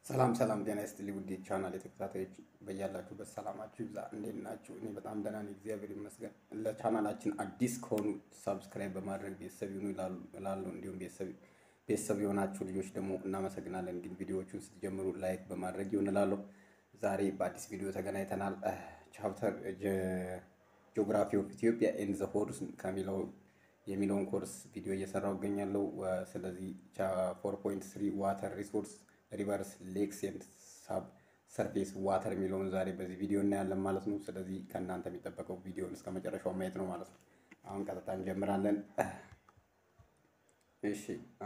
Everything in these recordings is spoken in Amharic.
ሰላም ሰላም ጤና ይስጥልኝ ውድ ቻናል የተከታታዮች በያላችሁበት ሰላማችሁ ይብዛ። እንዴት ናችሁ? እኔ በጣም ደህና ነኝ፣ እግዚአብሔር ይመስገን። ለቻናላችን አዲስ ከሆኑ ሰብስክራይብ በማድረግ ቤተሰብ ይሁኑ እላለሁ። እንዲሁም ቤተሰብ የሆናችሁ ልጆች ደግሞ እናመሰግናለን። ግን ቪዲዮዎቹን ስትጀምሩ ላይክ በማድረግ ይሁን እላለሁ። ዛሬ በአዲስ ቪዲዮ ተገናኝተናል። ቻፕተር ጂኦግራፊ ኦፍ ኢትዮጵያ ኤንድ ዘ ሆርስ የሚለውን ኮርስ ቪዲዮ እየሰራው እገኛለሁ። ስለዚህ 4.3 ዋተር ሪሶርስ ሪቨርስ ሌክስ ኤንድ ሳብ ሰርፌስ ዋተር የሚለውን ዛሬ በዚህ ቪዲዮ እናያለን ማለት ነው። ስለዚህ ከእናንተ የሚጠበቀው ቪዲዮን እስከ መጨረሻው ማየት ነው ማለት ነው። አሁን ቀጥታ እንጀምራለን። እሺ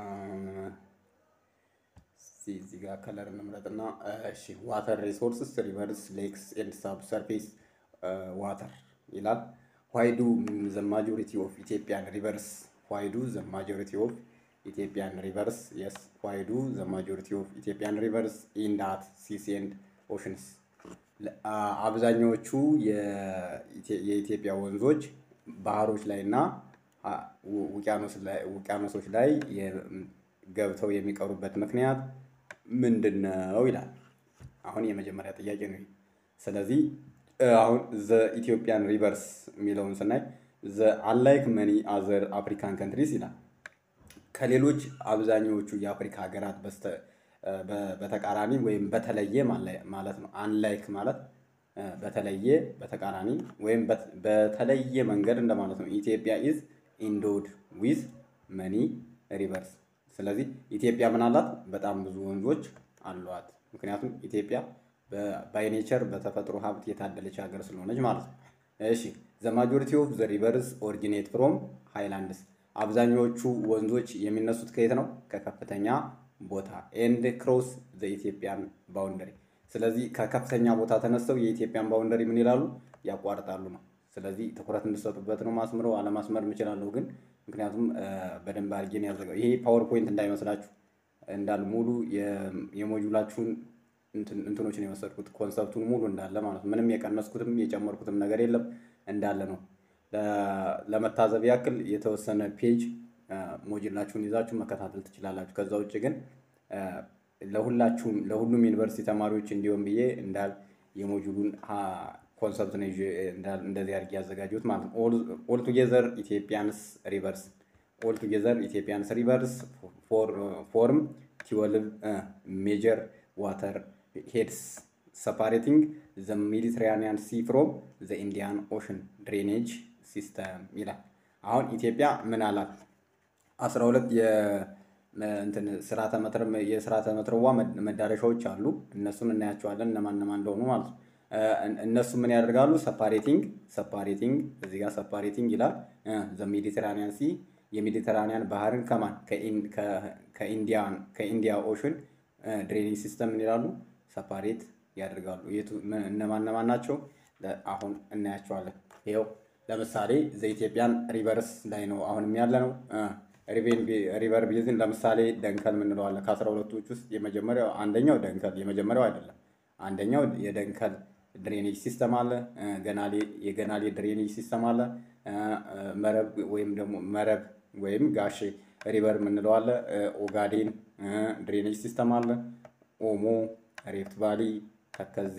እዚህ ጋር ከለር እንምረጥና እሺ ዋተር ሪሶርስስ ሪቨርስ ሌክስ ኤንድ ሳብ ሰርፌስ ዋተር ይላል። ዋይ ዱ ዘ ማጆሪቲ ኦፍ ኢትዮጵያን ሪቨርስ ዋይ ዱ ዘ ማጆሪቲ ኦፍ ኢትዮጵያን ሪቨርስ የስ ዋይ ዱ ዘ ማጆሪቲ ኦፍ ኢትዮጵያን ሪቨርስ ኢን ዳት ሲስ ኤንድ ኦሽንስ አብዛኛዎቹ የኢትዮጵያ ወንዞች ባህሮች ላይ እና ውቅያኖሶች ላይ ገብተው የሚቀሩበት ምክንያት ምንድን ነው ይላል። አሁን የመጀመሪያ ጥያቄ ነው። ስለዚህ አሁን ዘ ኢትዮጵያን ሪቨርስ የሚለውን ስናይ ዘ አንላይክ መኒ አዘር አፍሪካን ካንትሪስ ይላል። ከሌሎች አብዛኛዎቹ የአፍሪካ ሀገራት በተቃራኒ ወይም በተለየ ማለት ነው። አንላይክ ማለት በተለየ በተቃራኒ ወይም በተለየ መንገድ እንደማለት ነው። ኢትዮጵያ ኢዝ ኢንዶድ ዊዝ መኒ ሪቨርስ። ስለዚህ ኢትዮጵያ ምን አላት? በጣም ብዙ ወንዞች አሏት። ምክንያቱም ኢትዮጵያ ባይ ኔቸር በተፈጥሮ ሀብት የታደለች ሀገር ስለሆነች ማለት ነው። እሺ ዘ ማጆሪቲ ኦፍ ዘ ሪቨርስ ኦሪጂኔት ፍሮም ሃይላንድስ አብዛኞቹ ወንዞች የሚነሱት ከየት ነው? ከከፍተኛ ቦታ ኤንድ ክሮስ ዘ ኢትዮጵያን ባውንደሪ። ስለዚህ ከከፍተኛ ቦታ ተነስተው የኢትዮጵያን ባውንደሪ ምን ይላሉ? ያቋርጣሉ ነው። ስለዚህ ትኩረት እንድሰጡበት ነው። ማስምረው አለማስመር እችላለሁ ግን ምክንያቱም በደንብ አድርጌ ነው ያዘጋጀሁት። ይሄ ፓወርፖይንት እንዳይመስላችሁ እንዳል ሙሉ የሞጁላችሁን እንትኖች ነው የወሰድኩት። ኮንሰፕቱን ሙሉ እንዳለ ማለት ነው። ምንም የቀነስኩትም የጨመርኩትም ነገር የለም፣ እንዳለ ነው። ለመታዘብ ያክል የተወሰነ ፔጅ ሞጁላችሁን ይዛችሁ መከታተል ትችላላችሁ። ከዛ ውጭ ግን ለሁሉም ዩኒቨርሲቲ ተማሪዎች እንዲሆን ብዬ እንዳል የሞጁሉን ኮንሰፕት ነው እንደዚህ አድርጌ ያዘጋጀሁት ማለት ነው። ኦል ቱጌዘር ኢትዮጵያንስ ሪቨርስ ፎርም 12 ሜጀር ዋተር ሄድስ ሰፓሬቲንግ ዘ ሜዲትራኒያን ሲ ፍሮም ዘ ኢንዲያን ኦሽን ድሬኔጅ ሲስተም ይላል። አሁን ኢትዮጵያ ምን አላት? 12 የስርዓተ መትረዋ መዳረሻዎች አሉ። እነሱን እናያቸዋለን እነማን እንደሆኑ ማለት ነው። እነሱ ምን ያደርጋሉ? ሰፓሬቲንግ እዚህ ጋር ሰፓሬቲንግ ይላል ዘ ሜዲትራኒያን ሲ የሜዲትራኒያን ባህርን ከማን ከኢንዲያ ኦሽን ድሬኔጅ ሲስተም ምን ይላሉ? ሰፓሬት ያደርጋሉ። እነማን ናቸው? አሁን እናያቸዋለን። ይኸው ለምሳሌ ዘኢትዮጵያን ሪቨርስ ላይ ነው አሁንም ያለ ነው። ሪቨር ቤዝን ለምሳሌ ደንከል ምንለው አለ። ከ12ቶች ውስጥ አንደኛው ደንከል የመጀመሪያው አይደለም። አንደኛው የደንከል ድሬኔጅ ሲስተም አለ። የገናሌ ድሬኔጅ ሲስተም አለ። መረብ ወይም ጋሼ ሪቨር ምንለው አለ። ኦጋዴን ድሬኔጅ ሲስተም አለ። ኦሞ፣ ሬፍት ቫሊ፣ ተከዜ፣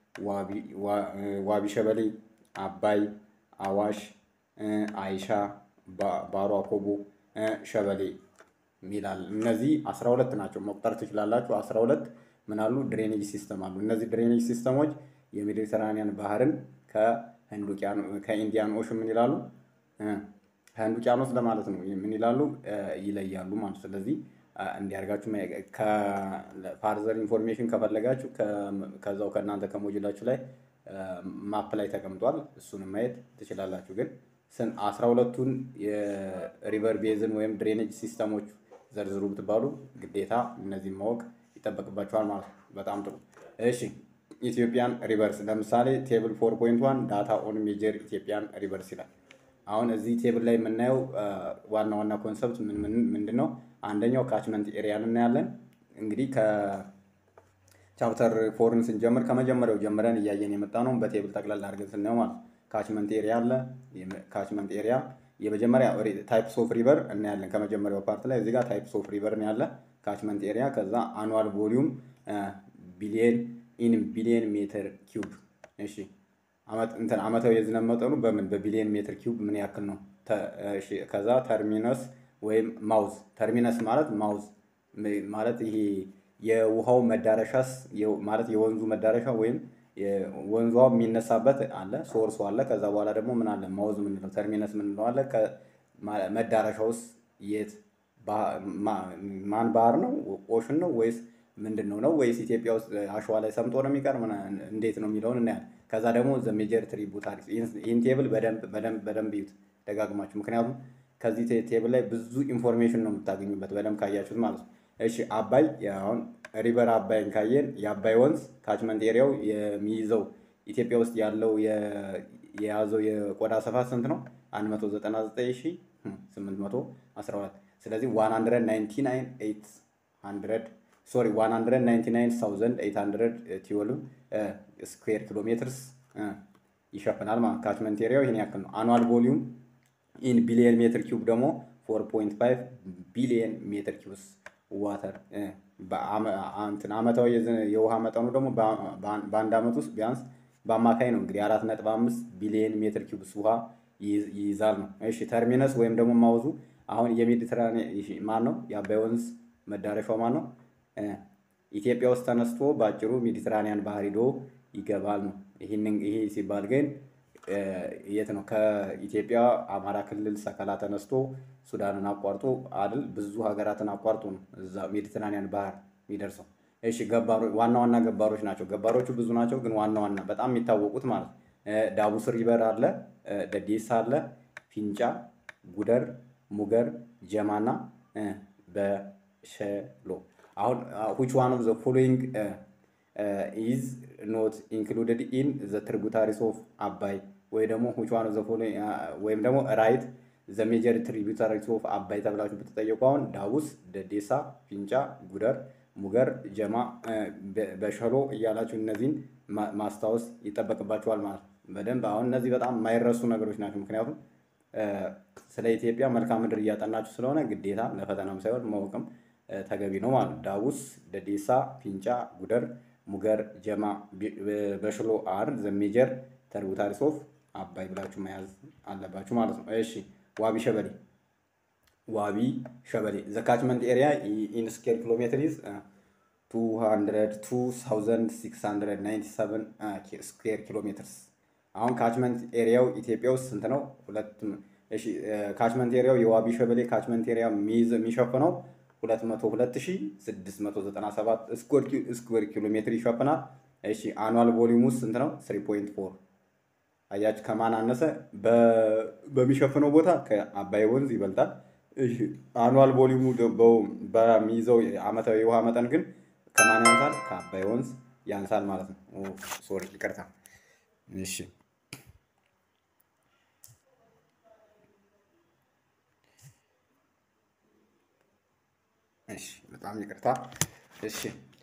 ዋቢ ሸበሌ፣ አባይ፣ አዋሽ፣ አይሻ፣ ባሮ አኮቦ፣ ሸበሌ ሚላል። እነዚህ 12 ናቸው። መቁጠር ትችላላችሁ። 12 ምን አሉ? ድሬኔጅ ሲስተም አሉ። እነዚህ ድሬኔጅ ሲስተሞች የሜዲተራኒያን ባህርን ከኢንዲያን ኦሽን ምን ይላሉ? ከህንድ ውቅያኖስ ለማለት ነው። ምን ይላሉ? ይለያሉ ማለት። ስለዚህ እንዲያርጋችሁ ከፋርዘር ኢንፎርሜሽን ከፈለጋችሁ ከዛው ከእናንተ ከሞጁላችሁ ላይ ማፕ ላይ ተቀምጧል። እሱንም ማየት ትችላላችሁ። ግን 12ቱን የሪቨር ቤዝን ወይም ድሬኔጅ ሲስተሞች ዘርዝሩ ብትባሉ ግዴታ እነዚህን ማወቅ ይጠበቅባችኋል ማለት ነው። በጣም ጥሩ። እሺ ኢትዮጵያን ሪቨርስ ለምሳሌ ቴብል 4.1 ዳታ ኦን ሜጀር ኢትዮጵያን ሪቨርስ ይላል። አሁን እዚህ ቴብል ላይ የምናየው ዋና ኮንሰፕት ምንድን ነው? አንደኛው ካችመንት ኤሪያን እናያለን። እንግዲህ ከቻፕተር 4ን ስንጀምር ከመጀመሪያው ጀምረን እያየን የመጣ ነው። በቴብል ጠቅላላ አድርገን ስናየው ማለት ካችመንት ኤሪያ አለ። ካችመንት ኤሪያ የመጀመሪያ ታይፕስ ኦፍ ሪቨር እናያለን። ከመጀመሪያው ፓርት ላይ እዚህ ጋር ታይፕስ ኦፍ ሪቨር ነው ያለ ካችመንት ኤሪያ። ከዛ አኑዋል ቮሊዩም ቢሊየን ኢን ቢሊየን ሜትር ኪዩብ። እሺ አመታዊ የዝናብ መጠኑ በቢሊየን ሜትር ኪዩብ ምን ያክል ነው? እሺ ከዛ ተርሚነስ ወይም ማውዝ። ተርሚነስ ማለት ማውዝ ማለት ይሄ የውሃው መዳረሻስ ማለት የወንዙ መዳረሻ ወይም ወንዟ የሚነሳበት አለ፣ ሶርሱ አለ። ከዛ በኋላ ደግሞ ምን አለ? ማውዝ ምንለው ተርሚነስ ምንለው አለ። መዳረሻውስ የት ማን ባህር ነው? ኦሽን ነው ወይስ ምንድን ነው? ወይስ ኢትዮጵያ ውስጥ አሸዋ ላይ ሰምጦ ነው የሚቀር? እንዴት ነው የሚለውን እናያለን። ከዛ ደግሞ ዘ ሜጀር ትሪቡታሪስ። ይህን ቴብል በደንብ ይዩት ደጋግማችሁ፣ ምክንያቱም ከዚህ ቴብል ላይ ብዙ ኢንፎርሜሽን ነው የምታገኙበት በደንብ ካያችሁት ማለት ነው። እሺ አባይ፣ አሁን ሪቨር አባይን ካየን የአባይ ወንዝ ካችመንት ኤሪያው የሚይዘው ኢትዮጵያ ውስጥ ያለው የያዘው የቆዳ ስፋት ስንት ነው? 199812። ስለዚህ 199812 ስኩዌር ኪሎ ሜትርስ ይሸፍናል ማለት ካችመንት ኤሪያው ይሄን ያክል ነው። አኑዋል ቮሊዩም ኢን ቢሊየን ሜትር ኪዩብ ደግሞ 4.5 ቢሊየን ሜትር ኪዩብስ ዋተር። አመታዊ የውሃ መጠኑ ደግሞ በአንድ አመት ውስጥ ቢያንስ በአማካይ ነው እንግዲህ 4.5 ቢሊየን ሜትር ኪዩብስ ውሃ ይይዛል ነው። እሺ ተርሚነስ ወይም ደግሞ ማውዙ አሁን የሜዲትራኒያን ማን ነው? የአባይ ወንዝ መዳረሻው ማን ነው? ኢትዮጵያ ውስጥ ተነስቶ በአጭሩ ሜዲትራኒያን ባህር ሄዶ ይገባል ነው። ይሄ ሲባል ግን የት ነው? ከኢትዮጵያ አማራ ክልል ሰከላ ተነስቶ ሱዳንን አቋርጦ አይደል? ብዙ ሀገራትን አቋርጦ ነው እዛ ሜዲትራኒያን ባህር የሚደርሰው። እሺ ዋና ዋና ገባሮች ናቸው። ገባሮቹ ብዙ ናቸው፣ ግን ዋና ዋና በጣም የሚታወቁት ማለት ዳቡስ ሪቨር አለ፣ ደዴሳ አለ፣ ፊንጫ፣ ጉደር፣ ሙገር፣ ጀማና በሸሎ። አሁን which one of the following is not included in the tributaries of አባይ ወይ ደግሞ which one of the following ወይም ደግሞ ራይት the major tributaries of አባይ ተብላችሁ ብትጠየቁ አሁን ዳቡስ፣ ደዴሳ፣ ፊንጫ፣ ጉደር፣ ሙገር፣ ጀማ፣ በሸሎ እያላችሁ እነዚህን ማስታወስ ይጠበቅባችኋል ማለት ነው በደንብ። አሁን እነዚህ በጣም የማይረሱ ነገሮች ናቸው፣ ምክንያቱም ስለ ኢትዮጵያ መልክዓ ምድር እያጠናችሁ ስለሆነ ግዴታ ለፈተናም ሳይሆን ማወቅም ተገቢ ነው ማለት ነው። ዳቡስ፣ ደዴሳ፣ ፊንጫ፣ ጉደር፣ ሙገር፣ ጀማ፣ በሽሎ አር ዘ ሜጀር ትሪቡታሪስ ኦፍ አባይ ብላችሁ መያዝ አለባችሁ ማለት ነው። እሺ ዋቢ ሸበሌ። ዋቢ ሸበሌ ዘ ካችመንት ኤሪያ ኢን ስኩዌር ኪሎ ሜትር ኢዝ 202,697 ስኩዌር ኪሎ ሜትርስ። አሁን ካችመንት ኤሪያው ኢትዮጵያ ውስጥ ስንት ነው? እሺ ካችመንት ኤሪያው የዋቢ ሸበሌ ካችመንት ኤሪያ የሚሸፍነው 202,697 ስኩዌር ኪሎ ሜትር ይሸፍናል። እሺ አኑዋል ቮሊዩም ውስጥ ስንት ነው? 3.4። አያችሁ ከማን አነሰ? በሚሸፍነው ቦታ ከአባይ ወንዝ ይበልጣል። እሺ አኑዋል ቮሊዩሙ በሚይዘው አመታዊ የውሃ መጠን ግን ከማን ያንሳል? ከአባይ ወንዝ ያንሳል ማለት ነው። ሶሪ ይቅርታ። እሺ በጣም ይቅርታ። እሺ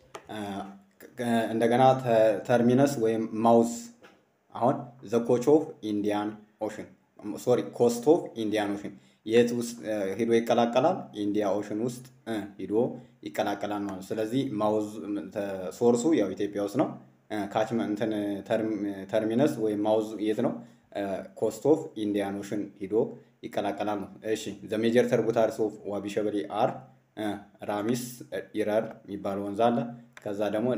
እንደገና ተርሚነስ ወይም ማውዝ አሁን ዘ ኮች ኦፍ ኢንዲያን ኦሽን ኮስት ኦፍ ኢንዲያን ኦሽን የት ውስጥ ሄዶ ይቀላቀላል? ኢንዲያ ኦሽን ውስጥ ሄዶ ይቀላቀላል ማለት ነው። ስለዚህ ማውዝ ሶርሱ ያው ኢትዮጵያ ውስጥ ነው። ካችመንት ተርሚነስ ወይም ማውዝ የት ነው? ኮስት ኦፍ ኢንዲያን ኦሽን ሄዶ ይቀላቀላል ነው። እሺ ዘ ሜጀር ትሪቡታሪስ ኦፍ ዋቢ ሸበሌ አር ራሚስ፣ ኢረር የሚባል ወንዝ አለ። ከዛ ደግሞ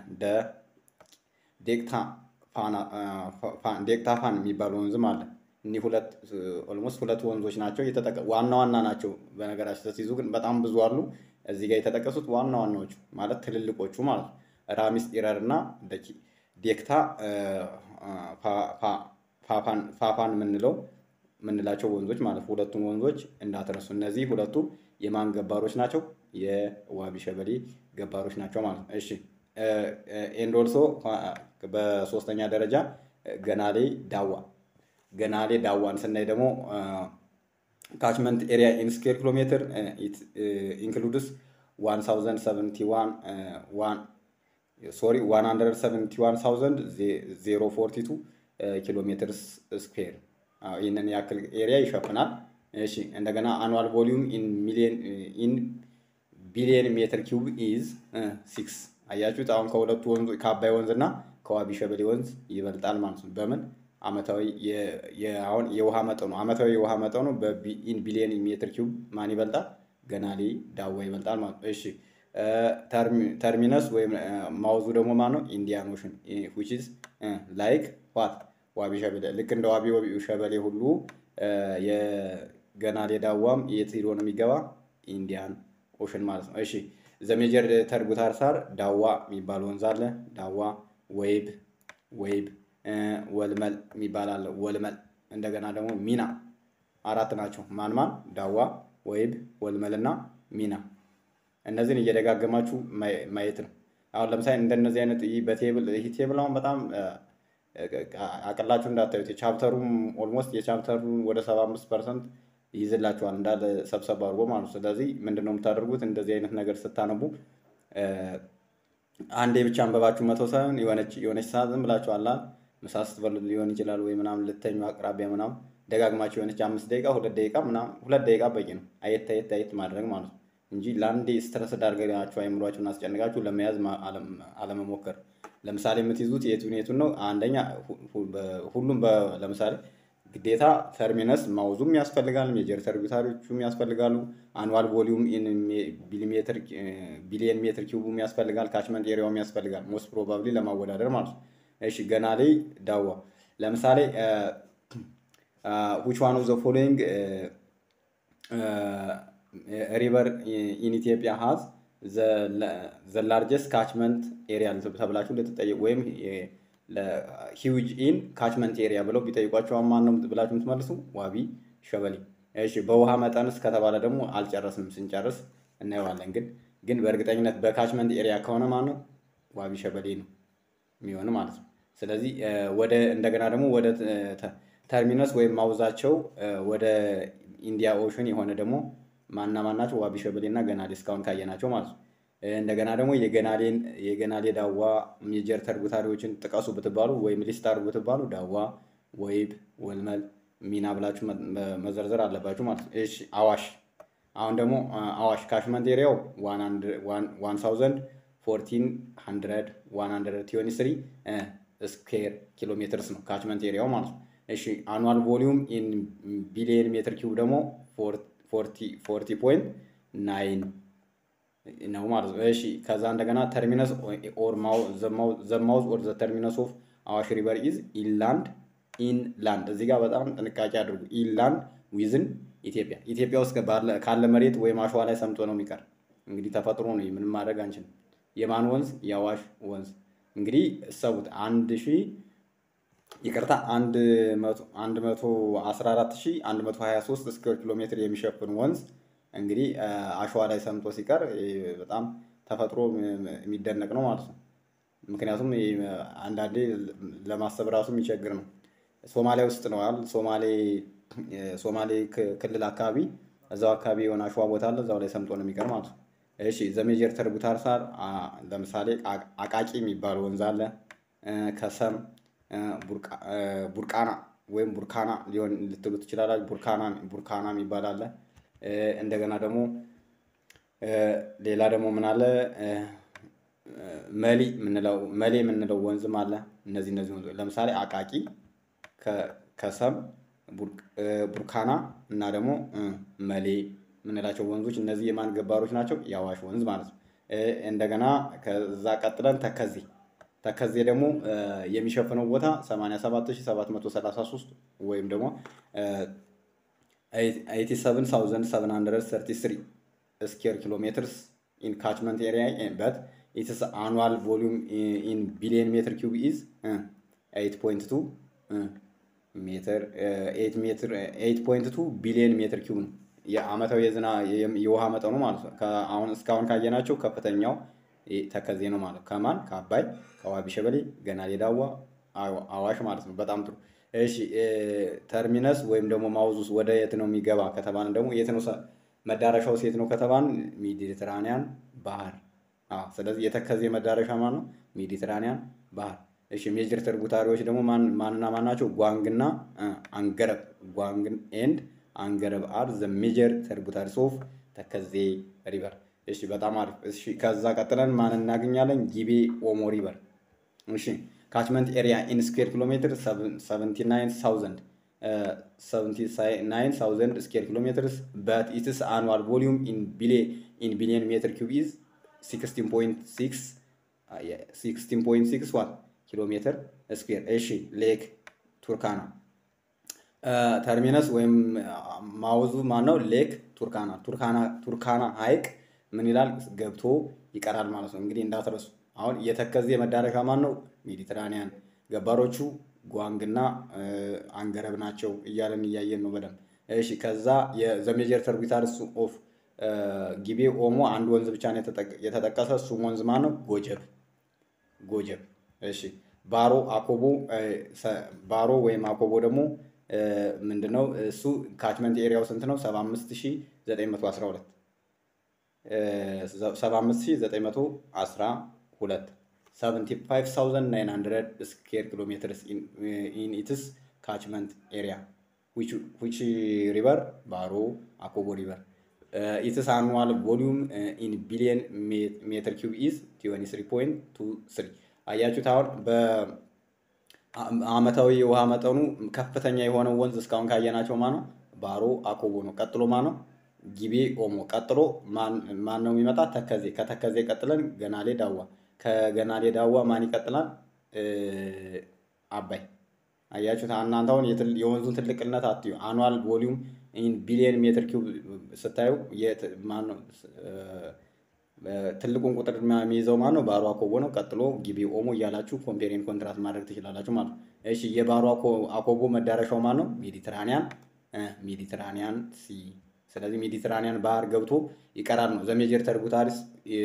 ዴክታ ፋን የሚባል ወንዝም አለ። እኒህ ኦልሞስት ሁለት ወንዞች ናቸው ዋና ዋና ናቸው። በነገራችን ስትይዙ ግን በጣም ብዙ አሉ። እዚህ ጋር የተጠቀሱት ዋና ዋናዎቹ ማለት ትልልቆቹ ማለት ነው። ራሚስ፣ ኢረር እና ዴክታ ፋፋን የምንላቸው ወንዞች ማለት ሁለቱም ወንዞች እንዳትረሱ። እነዚህ ሁለቱ የማን ገባሮች ናቸው? የዋቢ ሸበሌ ገባሮች ናቸው ማለት ነው። እሺ ኤንድ ኦልሶ በሶስተኛ ደረጃ ገናሌ ዳዋ። ገናሌ ዳዋን ስናይ ደግሞ ካችመንት ኤሪያ ኢን ስኩዌር ኪሎ ሜትር ኢንክሉድስ 171,042 ኪሎ ሜትር ስኩዌር ይህንን ያክል ኤሪያ ይሸፍናል። እሺ እንደገና አኑዋል ቮሊዩም ኢን ቢሊየን ሜትር ኪዩብ ኢዝ 6 አያችሁት? አሁን ከሁለቱ ወንዝ ከአባይ ወንዝና ከዋቢ ሸበሌ ወንዝ ይበልጣል ማለት ነው። በምን አመታዊ አሁን የውሃ መጠኑ አመታዊ የውሃ መጠኑ በኢን ቢሊየን ሜትር ኪዩብ ማን ይበልጣል? ገናሌ ዳዋ ይበልጣል ማለት ነው። እሺ ተርሚነስ ወይም ማውዙ ደግሞ ማን ነው? ኢንዲያን ኦሽን which is like what ዋቢ ሸበሌ ልክ እንደ ዋቢ ሸበሌ ሁሉ የገናሌ ዳዋም የት ሄዶ ነው የሚገባ? ኢንዲያን ኦሽን ማለት ነው። እሺ ዘሜጀር ተርቡታር ሳር ዳዋ የሚባል ወንዝ አለ። ዳዋ ወይብ ወልመል የሚባል አለ። ወልመል እንደገና ደግሞ ሚና አራት ናቸው። ማን ዳዋ፣ ወይብ፣ ወልመል እና ሚና። እነዚህን እየደጋገማችሁ ማየት ነው። አሁን ለምሳሌ እንደነዚህ አይነት በቴብል ይሄ ቴብል አሁን በጣም አቅላችሁ እንዳታዩት የቻፕተሩም ኦልሞስት የቻፕተሩ ወደ 75% ይይዝላችኋል እንዳለ ሰብሰብ አድርጎ ማለት ነው። ስለዚህ ምንድነው የምታደርጉት? እንደዚህ አይነት ነገር ስታነቡ አንዴ ብቻ አንበባችሁ መተው ሳይሆን የሆነች ሰዓት ዝም ብላችሁ አላ ምሳ ስትበሉ ሊሆን ይችላል ወይ ምናምን ልተኙ አቅራቢያ ምናምን ደጋግማችሁ የሆነች 5 ደቂቃ 2 ደቂቃ ምናምን 2 ደቂቃ በቂ ነው። አየት ማድረግ ማለት ነው እንጂ ለአንዴ ስትረስ ዳርጋችሁ አይምሯችሁን አስጨንቃችሁ ለመያዝ አለመሞከር። ለምሳሌ የምትይዙት የቱን ነው? አንደኛ ሁሉም ለምሳሌ ግዴታ ተርሚነስ ማውዙም ያስፈልጋል፣ ሜጀር ተርቢታሪዎቹም ያስፈልጋሉ፣ አኑዋል ቮሊዩም ኢን ቢሊየን ሜትር ኪዩብም ያስፈልጋል፣ ካችመንት ኤሪያውም ያስፈልጋል። ሞስት ፕሮባብሊ ለማወዳደር ማለት ነው። እሺ ገናሌ ዳዋ ለምሳሌ which one of the following river in Ethiopia has the largest catchment area ተብላችሁ ልትጠይቁ ወይም ሂውጅ ኢን ካችመንት ኤሪያ ብለው ቢጠይቋቸው ማን ነው ብላችሁ የምትመልሱ? ዋቢ ሸበሌ። እሺ በውሃ መጠንስ ከተባለ ደግሞ አልጨረስንም፣ ስንጨርስ እናየዋለን። ግን በእርግጠኝነት በካችመንት ኤሪያ ከሆነ ማን ነው? ዋቢ ሸበሌ ነው የሚሆን ማለት ነው። ስለዚህ እንደገና ደግሞ ወደ ተርሚነስ ወይም ማውዛቸው ወደ ኢንዲያ ኦሽን የሆነ ደግሞ ማናቸው? ዋቢ ሸበሌ እና ገናሌ እስካሁን ካየናቸው ማለት ነው። እንደገና ደግሞ የገናሌ ዳዋ ሜጀር ተርቡታሪዎችን ጥቀሱ ብትባሉ ወይም ሊስት አድርጉ ብትባሉ ዳዋ፣ ወይብ፣ ወልመል፣ ሚና ብላችሁ መዘርዘር አለባችሁ ማለት ነው። እሺ አዋሽ። አሁን ደግሞ አዋሽ ካችመንት ኤሪያው 1423 ስኩዌር ኪሎ ሜትርስ ነው ካችመንት ኤሪያው ማለት ነው። እሺ አኑዋል ቮሊዩም ኢን ቢሊየን ሜትር ኪዩብ ደግሞ 40.9 ነው ማለት ነው። እሺ ከዛ እንደገና ተርሚነስ ኦር ዘማውዝ ኦር ዘ ተርሚነስ ኦፍ አዋሽ ሪቨር ኢዝ ኢንላንድ። እዚህ ጋር በጣም ጥንቃቄ አድርጉ። ኢንላንድ ዊዝን ኢትዮጵያ ውስጥ ካለ መሬት ወይም አሸዋ ላይ ሰምጦ ነው የሚቀር። እንግዲህ ተፈጥሮ ነው፣ ምንም ማድረግ አንችልም። የማን ወንዝ? የአዋሽ ወንዝ። እንግዲህ እሰቡት 114,123 ስኩዌር ኪሎ ሜትር የሚሸፍን ወንዝ እንግዲህ አሸዋ ላይ ሰምጦ ሲቀር በጣም ተፈጥሮ የሚደነቅ ነው ማለት ነው። ምክንያቱም አንዳንዴ ለማሰብ ራሱ የሚቸግር ነው። ሶማሊያ ውስጥ ነው አይደል? ሶማሌ ክልል አካባቢ እዛው አካባቢ የሆነ አሸዋ ቦታ አለ፣ እዛው ላይ ሰምጦ ነው የሚቀር ማለት ነው። እሺ ዘሜጀር ተርቡታር ሳር ለምሳሌ አቃቂ የሚባል ወንዝ አለ። ከሰም ቡርቃና ወይም ቡርካና ሊሆን ልትሉ ትችላላችሁ። ቡርካና የሚባል አለ። እንደገና ደግሞ ሌላ ደግሞ ምን አለ? መሊ የምንለው ወንዝም አለ። እነዚህ ወንዞች ለምሳሌ አቃቂ፣ ከሰም፣ ቡርካና እና ደግሞ መሌ የምንላቸው ወንዞች እነዚህ የማን ገባሮች ናቸው? የአዋሽ ወንዝ ማለት ነው። እንደገና ከዛ ቀጥለን ተከዜ ደግሞ የሚሸፍነው ቦታ 87,733 ወይም ደግሞ 87,733 ስኩዌር ኪሎ ሜትርስ ኢን ካችመንት ኤሪያ በት ኢትስ አኑዋል ቮሊዩም ኢን ቢሊየን ሜትር ኪዩብ ኢዝ 8.2 ቢሊየን ሜትር ኪዩብ ነው። የአመታዊ የውሃ መጠኑ ማለት ነው። አሁን እስካሁን ካየናቸው ከፍተኛው ተከዜ ነው ማለት ነው። ከማን? ከአባይ፣ ከዋቢ ሸበሌ፣ ገናሌ ዳዋ፣ አዋሽ ማለት ነው። በጣም ጥሩ። እሺ ተርሚነስ ወይም ደግሞ ማውዙስ ወደ የት ነው የሚገባ ከተባለ ደግሞ የት ነው መዳረሻው? የት ነው ከተባለ ሜዲትራኒያን ባህር። ስለዚህ የተከዜ መዳረሻ ማን ነው? ሜዲትራኒያን ባህር። እሺ ሜጀር ትርቡታሪዎች ደግሞ ማንና ማን ናቸው? ጓንግና አንገረብ። ጓንግ ኤንድ አንገረብ አር ዘ ሜጀር ትርቡታሪስ ኦፍ ተከዜ ሪቨር። እሺ በጣም አሪፍ። እሺ ከዛ ቀጥለን ማን እናገኛለን? ጊቤ ኦሞ ሪቨር። እሺ ካችመንት ኤሪያ ኢን ስኩዌር ኪሎ ሜትር 79,000 ስኩዌር ኪሎ ሜትርስ በት ኢትስ አኑዋል ቮሊዩም ኢን ቢሊየን ሜትር ኪዩብ ኢዝ 16.6 ኪሎ ሜትር ስኩዌር። እሺ ሌክ ቱርካና ተርሚነስ ወይም ማውዙ ማነው? ሌክ ቱርካና። ቱርካና ሀይቅ ምን ይላል? ገብቶ ይቀራል ማለት ነው። እንግዲህ እንዳትረሱ። አሁን የተከዜ መዳረሻ ማን ነው? ሜዲትራኒያን። ገባሮቹ ጓንግና አንገረብ ናቸው እያለን እያየን ነው በደንብ። እሺ ከዛ የዘሜጀር ተርቢታርስ ኦፍ ጊቤ ኦሞ አንድ ወንዝ ብቻ ነው የተጠቀሰ። እሱም ወንዝ ማን ነው? ጎጀብ። እሺ ባሮ አኮቦ ባሮ ወይም አኮቦ ደግሞ ምንድነው? እሱ ካችመንት ኤሪያው ስንት ነው? 75,912 75,912 ስኩዌር ኪሎ ሜትርስ ኢን ኢትስ ካችመንት ኤሪያ ዊች ሪቨር? ባሮ አኮቦ ሪቨር። ኢትስ አኑዋል ቮሊዩም ኢን ቢሊየን ሜትር ኪዩብ ኢዝ 23.23። አያችሁት? አሁን በአመታዊ የውሃ መጠኑ ከፍተኛ የሆነው ወንዝ እስካሁን ካየናቸው ማነው? ባሮ አኮቦ ነው። ቀጥሎ ማነው? ጊቤ ኦሞ። ቀጥሎ ማን ነው የሚመጣ? ተከዜ። ከተከዜ ቀጥለን ገናሌ ዳዋ። ከገናሌ ዳዋ ማን ይቀጥላል? አባይ። አያችሁት? እናንተ አሁን የወንዙን ትልቅነት አትዩ። አኑዋል ቮሊዩም ኢን ቢሊየን ሜትር ኪዩብ ስታዩ ማነው ትልቁን ቁጥር የሚይዘው ማነው? ባሮ አኮቦ ነው። ቀጥሎ ጊቤ ኦሞ እያላችሁ ኮምፔሪን ኮንትራስት ማድረግ ትችላላችሁ ማለት ነው። እሺ የባሮ አኮቦ መዳረሻው ማነው? ሜዲትራኒያን ሲ። ስለዚህ ሜዲትራኒያን ባህር ገብቶ ይቀራል ነው። ዘሜጀር ተርቡታሪስ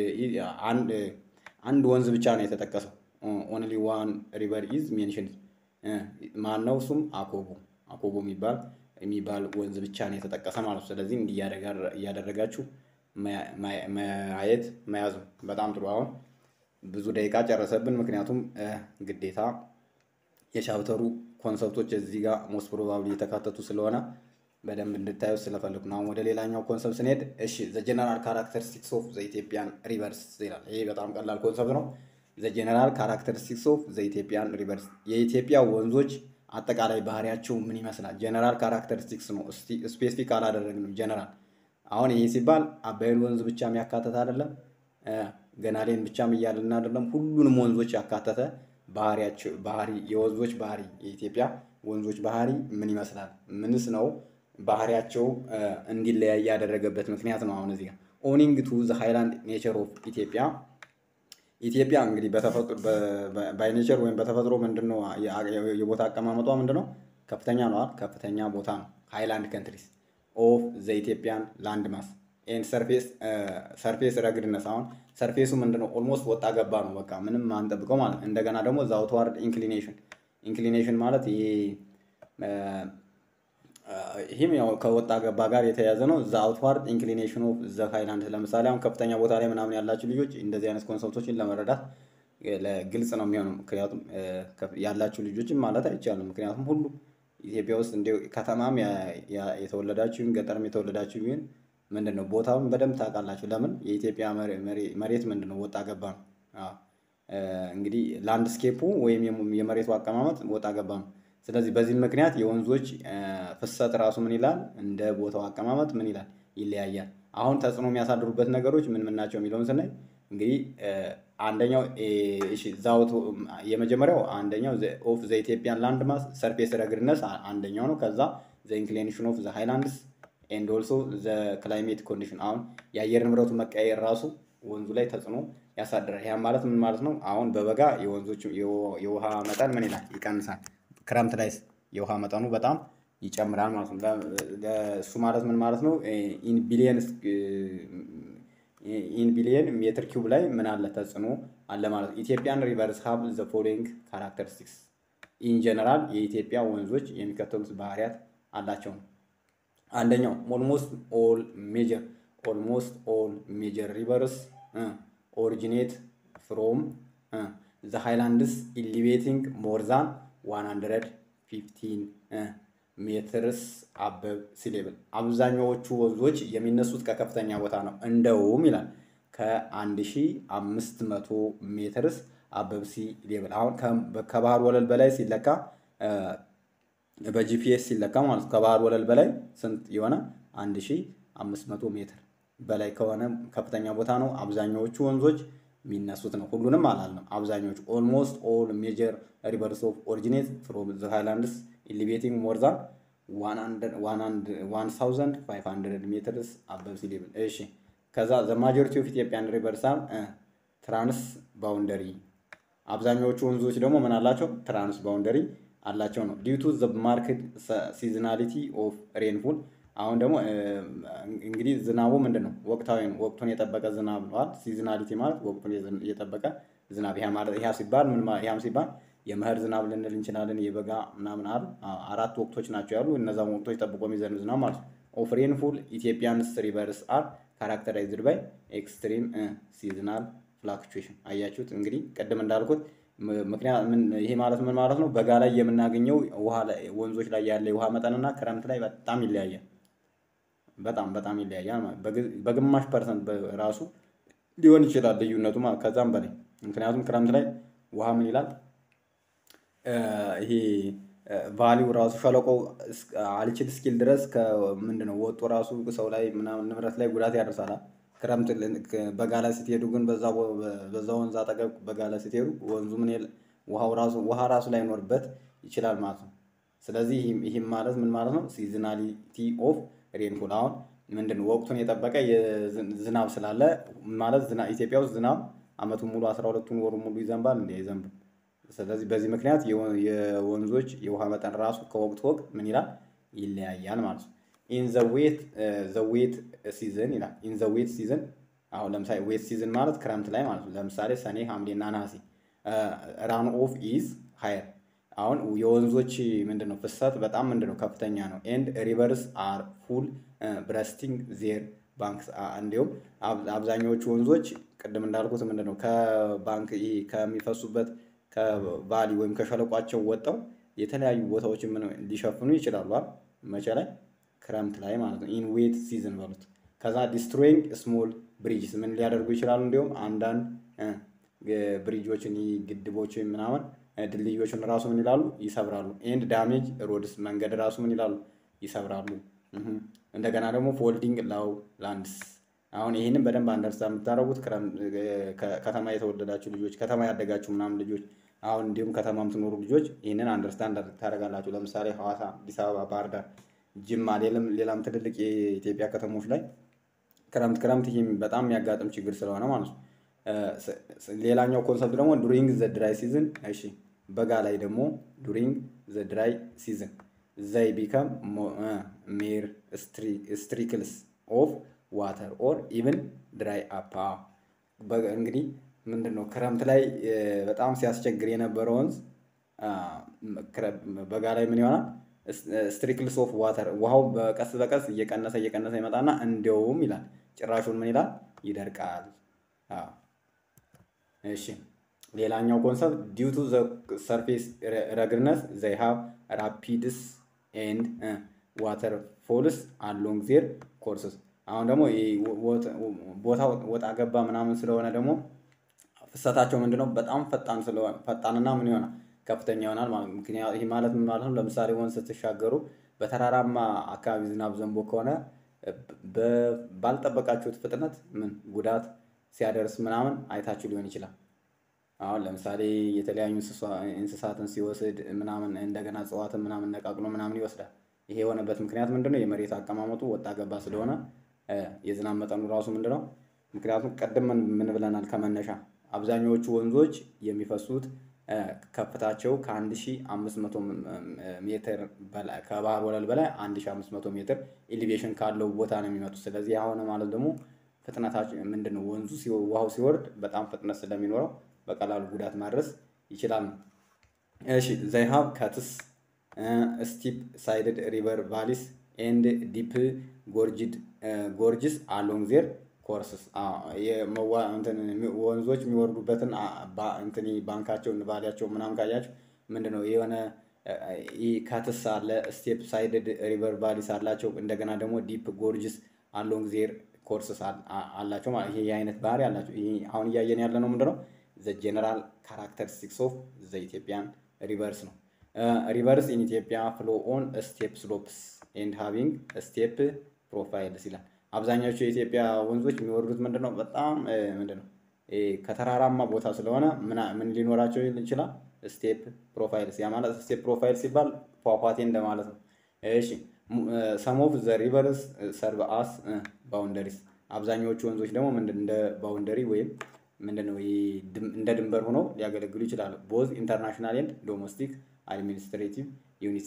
አንድ ወንዝ ብቻ ነው የተጠቀሰው። ኦንሊ ዋን ሪቨር ኢዝ ሜንሽንድ። ማን ነው? እሱም አኮቦ የሚባል ወንዝ ብቻ ነው የተጠቀሰ ማለት ነው። ስለዚህ እንዲህ እያደረጋችሁ ማየት መያዙ በጣም ጥሩ። አሁን ብዙ ደቂቃ ጨረሰብን፣ ምክንያቱም ግዴታ የቻፕተሩ ኮንሰፕቶች እዚህ ጋር ሞስት ፕሮባብሊ የተካተቱ ስለሆነ በደንብ እንድታዩ ስለፈለኩ ነው። አሁን ወደ ሌላኛው ኮንሰፕት ስንሄድ፣ እሺ ዘ ጀነራል ካራክተሪስቲክስ ኦፍ ዘ ኢትዮጵያን ሪቨርስ ይላል። ይሄ በጣም ቀላል ኮንሰፕት ነው። ዘ ጀነራል ካራክተሪስቲክስ ኦፍ ዘ ኢትዮጵያን ሪቨርስ፣ የኢትዮጵያ ወንዞች አጠቃላይ ባህሪያቸው ምን ይመስላል? ጀነራል ካራክተሪስቲክስ ነው፣ ስፔሲፊክ አላደረግንም። ጀነራል አሁን ይሄ ሲባል አባይን ወንዝ ብቻ የሚያካተተ አይደለም፣ ገናሌን ብቻም እያልን አይደለም። ሁሉንም ወንዞች ያካተተ የወንዞች ባህሪ፣ የኢትዮጵያ ወንዞች ባህሪ ምን ይመስላል? ምንስ ነው ባህሪያቸው እንዲለያይ ያደረገበት ምክንያት ነው። አሁን እዚህ ጋር ኦኒንግ ቱ ዘ ሃይላንድ ኔቸር ኦፍ ኢትዮጵያ እንግዲህ ባይ ኔቸር ወይም በተፈጥሮ ምንድነው የቦታ አቀማመጧ ምንድነው? ከፍተኛ ነው። ከፍተኛ ቦታ ነው። ሃይላንድ ካንትሪስ ኦፍ ዘ ኢትዮጵያን ላንድ ማስ ኤንድ ሰርፌስ ረግድነስ። አሁን ሰርፌሱ ምንድነው? ኦልሞስት ወጣ ገባ ነው። በቃ ምንም አንጠብቀው ማለት። እንደገና ደግሞ ዘ አውትዋርድ ኢንክሊኔሽን ማለት ይህም ያው ከወጣ ገባ ጋር የተያያዘ ነው። ዘ አውትዋርድ ኢንክሊኔሽን ኦፍ ዘ ሃይላንድ። ለምሳሌ አሁን ከፍተኛ ቦታ ላይ ምናምን ያላችሁ ልጆች እንደዚህ አይነት ኮንሰፕቶችን ለመረዳት ግልጽ ነው የሚሆነው። ምክንያቱም ያላችሁ ልጆችን ማለት አይቻልም። ምክንያቱም ሁሉ ኢትዮጵያ ውስጥ እንደ ከተማም የተወለዳችሁ ገጠርም የተወለዳችሁ ቢሆን ምንድነው ቦታውን በደንብ ታውቃላችሁ። ለምን? የኢትዮጵያ መሬት ምንድነው? ወጣ ገባ ነው። እንግዲህ ላንድስኬፑ ወይም የመሬቱ አቀማመጥ ወጣ ገባ ነው። ስለዚህ በዚህ ምክንያት የወንዞች ፍሰት ራሱ ምን ይላል? እንደ ቦታው አቀማመጥ ምን ይላል? ይለያያል። አሁን ተጽዕኖ የሚያሳድሩበት ነገሮች ምን ናቸው የሚለውን ስናይ እንግዲህ አንደኛው የመጀመሪያው ኦፍ ዘ ኢትዮጵያን ላንድ ማስ ሰርፌስ ረግድነስ አንደኛው ነው። ከዛ ዘ ኢንክሊኔሽን ኦፍ ዘ ሃይላንድስ ኤንድ ኦልሶ ዘ ክላይሜት ኮንዲሽን። አሁን የአየር ንብረቱ መቀየር ራሱ ወንዙ ላይ ተጽዕኖ ያሳድራል። ያ ማለት ምን ማለት ነው? አሁን በበጋ የወንዞች የውሃ መጠን ምን ይላል? ይቀንሳል። ክረምት ላይ የውሃ መጠኑ በጣም ይጨምራል ማለት ነው። እሱ ማለት ምን ማለት ነው? ኢን ቢሊየን ሜትር ኪዩብ ላይ ምን አለ? ተጽዕኖ አለ ማለት ነው። ኢትዮጵያን ሪቨርስ ሃቭ ዘ ፎሎዊንግ ካራክተሪስቲክስ ኢን ጀነራል። የኢትዮጵያ ወንዞች የሚከተሉት ባህሪያት አላቸው። አንደኛው ኦልሞስት ኦል ሜጀር ሪቨርስ ኦሪጂኔት ፍሮም ዘ ሃይላንድስ ኢሊቬቲንግ ሞር ዛን 115 ሜትርስ አበብ ሲሌብል። አብዛኛዎቹ ወንዞች የሚነሱት ከከፍተኛ ቦታ ነው። እንደውም ይላል ከ1500 ሜትርስ አበብ ሲ ሌቭል። አሁን ከባህር ወለል በላይ ሲለካ በጂፒኤስ ሲለካ ማለት ከባህር ወለል በላይ ስንት የሆነ 1500 ሜትር በላይ ከሆነ ከፍተኛ ቦታ ነው። አብዛኛዎቹ ወንዞች የሚነሱት ነው። ሁሉንም አላልንም፣ አብዛኞቹ ኦልሞስት ኦል ሜጀር ሪቨርስ ኦፍ ኦሪጂኔት ፍሮም ዘ ሃይላንድስ ኢሊቬቲንግ ሞር ዛን 1500 ሜትርስ አበብ ሲ ሌቭል። እሺ ከዛ ዘ ማጆሪቲ ኦፍ ኢትዮጵያን ሪቨርስ አር ትራንስ ባውንደሪ። አብዛኛዎቹ ወንዞች ደግሞ ምን አላቸው? ትራንስ ባውንደሪ አላቸው ነው። ዲው ቱ ዘ ማርክድ ሲዝናሊቲ ኦፍ ሬንፉል። አሁን ደግሞ እንግዲህ ዝናቡ ምንድን ነው? ወቅታዊ ነው። ወቅቱን የጠበቀ ዝናብ ነዋል። ሲዝናሊቲ ማለት ወቅቱን የጠበቀ ዝናብ። ያ ማለት ያ ሲባል ምን ያም ሲባል የመኸር ዝናብ ልንል እንችላለን። የበጋ ምናምን አሉ። አራት ወቅቶች ናቸው ያሉ። እነዛም ወቅቶች ጠብቆ የሚዘንብ ዝናብ ማለት ነው። ኦፍ ሬንፉል ኢትዮጵያንስ ሪቨርስ አር ካራክተራይዝድ ባይ ኤክስትሪም ሲዝናል ፍላክቹዌሽን። አያችሁት እንግዲህ ቅድም እንዳልኩት ምክንያት ይሄ ማለት ምን ማለት ነው? በጋ ላይ የምናገኘው ውሃ ወንዞች ላይ ያለ የውሃ መጠንና ክረምት ላይ በጣም ይለያያል። በጣም ይለያያል ማለት በግማሽ ፐርሰንት ራሱ ሊሆን ይችላል ልዩነቱ ማለት ከዛም በላይ። ምክንያቱም ክረምት ላይ ውሃ ምን ይላል? ይሄ ቫሊው ራሱ ሸለቆ አልችል እስኪል ድረስ ከምንድነው ወጡ ራሱ ሰው ላይ ምናምን ንብረት ላይ ጉዳት ያደርሳል። ክረምት በጋ ላይ ስትሄዱ ግን በዛ ወንዝ አጠገብ በጋ ላይ ስትሄዱ ወንዙ ውሃ ራሱ ላይኖርበት ይችላል ማለት ነው። ስለዚህ ይህም ማለት ምን ማለት ነው? ሲዝናሊቲ ኦፍ ሬንፉል። አሁን ምንድነው ወቅቱን የጠበቀ ዝናብ ስላለ ማለት ኢትዮጵያ ውስጥ ዝናብ አመቱን ሙሉ 12ቱን ወሩ ሙሉ ይዘንባል እንዴ? አይዘንብም። ስለዚህ በዚህ ምክንያት የወንዞች የውሃ መጠን ራሱ ከወቅት ወቅት ምን ይላል? ይለያያል ማለት ነው። ኢን ዘ ዌት ሲዝን ይላል። ኢን ዘ ዌት ሲዝን አሁን ለምሳሌ ዌት ሲዝን ማለት ክረምት ላይ ማለት ነው። ለምሳሌ ሰኔ፣ ሐምሌና ነሐሴ ራን ኦፍ ኢዝ ሃየር። አሁን የወንዞች ምንድነው ፍሰት በጣም ምንድነው ከፍተኛ ነው። ኤንድ ሪቨርስ አር ፉል ብረስቲንግ ዜር ባንክስ። እንዲሁም አብዛኛዎቹ ወንዞች ቅድም እንዳልኩት ምንድነው ከባንክ ከሚፈሱበት ከቫሊ ወይም ከሸለቋቸው ወጣው የተለያዩ ቦታዎችን ሊሸፍኑ ይችላሉ። መቼ ላይ? ክረምት ላይ ማለት ነው። ኢን ዌት ሲዝን በሉት። ከዛ ዲስትሮይንግ ስሞል ብሪጅስ ምን ሊያደርጉ ይችላሉ? እንዲሁም አንዳንድ ብሪጆችን ግድቦችን ምናምን ድልድዮችን ራሱ ምን ይላሉ? ይሰብራሉ። ኤንድ ዳሜጅ ሮድስ መንገድ ራሱ ምን ይላሉ? ይሰብራሉ። እንደገና ደግሞ ፎልዲንግ ላው ላንድስ። አሁን ይህንን በደንብ አንደርስታንድ የምታደርጉት ከተማ የተወለዳችሁ ልጆች፣ ከተማ ያደጋችሁ ምናምን ልጆች፣ አሁን እንዲሁም ከተማ የምትኖሩ ልጆች ይህንን አንደርስታንድ ታደርጋላችሁ። ለምሳሌ ሐዋሳ፣ አዲስ አበባ፣ ባህር ዳር፣ ጅማ፣ ሌላም ትልልቅ የኢትዮጵያ ከተሞች ላይ ክረምት ይህ በጣም የሚያጋጥም ችግር ስለሆነ ማለት ነው። ሌላኛው ኮንሰፕት ደግሞ ዱሪንግ ዘ ድራይ ሲዝን። እሺ በጋ ላይ ደግሞ ዱሪንግ ዘ ድራይ ሲዝን ዘይ ቢካም ሜር ስትሪክልስ ኦፍ ዋተር ኦር ኢቭን ድራይ አፕ። እንግዲህ ምንድነው ክረምት ላይ በጣም ሲያስቸግር የነበረው ወንዝ በጋ ላይ ምን ይሆናል? ስትሪክልስ ኦፍ ዋተር፣ ውሃው በቀስ እየቀነሰ ይመጣና እንዲያውም ይላል ጭራሹን ምን ይላል? ይደርቃል። እሺ ሌላኛው ኮንሰፕት ዲው ቱ ዘ ሰርፌስ ረግድነስ ዘይ ሃቭ ራፒድስ ኤንድ ዋተር ፎልስ አሎንግ ዜር ኮርስስ። አሁን ደግሞ ቦታው ወጣ ገባ ምናምን ስለሆነ ደግሞ ፍሰታቸው ምንድነው በጣም ፈጣንና ምን ይሆናል? ከፍተኛ ይሆናል ማለት ነው። ምክንያቱም ይሄ ማለት ምን ማለት ነው? ለምሳሌ ወንዝ ስትሻገሩ በተራራማ አካባቢ ዝናብ ዘንቦ ከሆነ ባልጠበቃችሁት ፍጥነት ምን ጉዳት ሲያደርስ ምናምን አይታችሁ ሊሆን ይችላል። አሁን ለምሳሌ የተለያዩ እንስሳትን ሲወስድ ምናምን እንደገና እጽዋትን ምናምን ነቃቅሎ ምናምን ይወስዳል። ይሄ የሆነበት ምክንያት ምንድነው? የመሬት አቀማመጡ ወጣ ገባ ስለሆነ የዝናብ መጠኑ ራሱ ምንድነው? ምክንያቱም ቀደም ምን ብለናል? ከመነሻ አብዛኛዎቹ ወንዞች የሚፈሱት ከፍታቸው ከ1500 ሜትር በላይ ከባህር ወለል በላይ 1500 ሜትር ኤሊቬሽን ካለው ቦታ ነው የሚመጡት። ስለዚህ አሁን ማለት ደግሞ ፍጥነታቸው ምንድነው? ወንዙ ውሃው ሲወርድ በጣም ፍጥነት ስለሚኖረው በቀላሉ ጉዳት ማድረስ ይችላል። እሺ ዘይ ሃቭ ካትስ ስቲፕ ሳይድድ ሪቨር ቫሊስ ኤንድ ዲፕ ጎርጅስ አሎንግ ዜር ኮርስስ። ወንዞች የሚወርዱበትን ባንካቸውን ቫሊያቸው ምናምን ካያቸው ምንድነው የሆነ ካትስ አለ፣ ስቴፕ ሳይድድ ሪቨር ቫሊስ አላቸው። እንደገና ደግሞ ዲፕ ጎርጅስ አሎንግ ዜር ኮርስስ አላቸው ማለት ይሄ የአይነት ባህሪ አላቸው። ይሄ አሁን እያየን ያለ ነው ምንድነው ዘ ጀነራል ካራክተሪስቲክስ ኦፍ ዘ ኢትዮጵያን ሪቨርስ ነው። ሪቨርስ ኢን ኢትዮጵያ ፍሎ ኦን ስቴፕ ስሎፕስ ኤንድ ሃቪንግ ስቴፕ ፕሮፋይልስ ይላል። አብዛኛዎቹ የኢትዮጵያ ወንዞች የሚወርዱት ምንድነው በጣም ምንድነው ከተራራማ ቦታ ስለሆነ ምን ሊኖራቸው ይችላል ስቴፕ ፕሮፋይልስ። ያ ማለት ስቴፕ ፕሮፋይል ሲባል ፏፏቴ እንደማለት ነው። እሺ ሰም ኦፍ ዘ ሪቨርስ ሰርቭ አስ ባውንደሪስ። አብዛኛዎቹ ወንዞች ደግሞ ምንድን እንደ ባውንደሪ ወይም ምንድነው እንደ ድንበር ሆነው ሊያገለግሉ ይችላሉ። ቦዝ ኢንተርናሽናል ኤንድ ዶሜስቲክ አድሚኒስትሬቲቭ ዩኒትስ።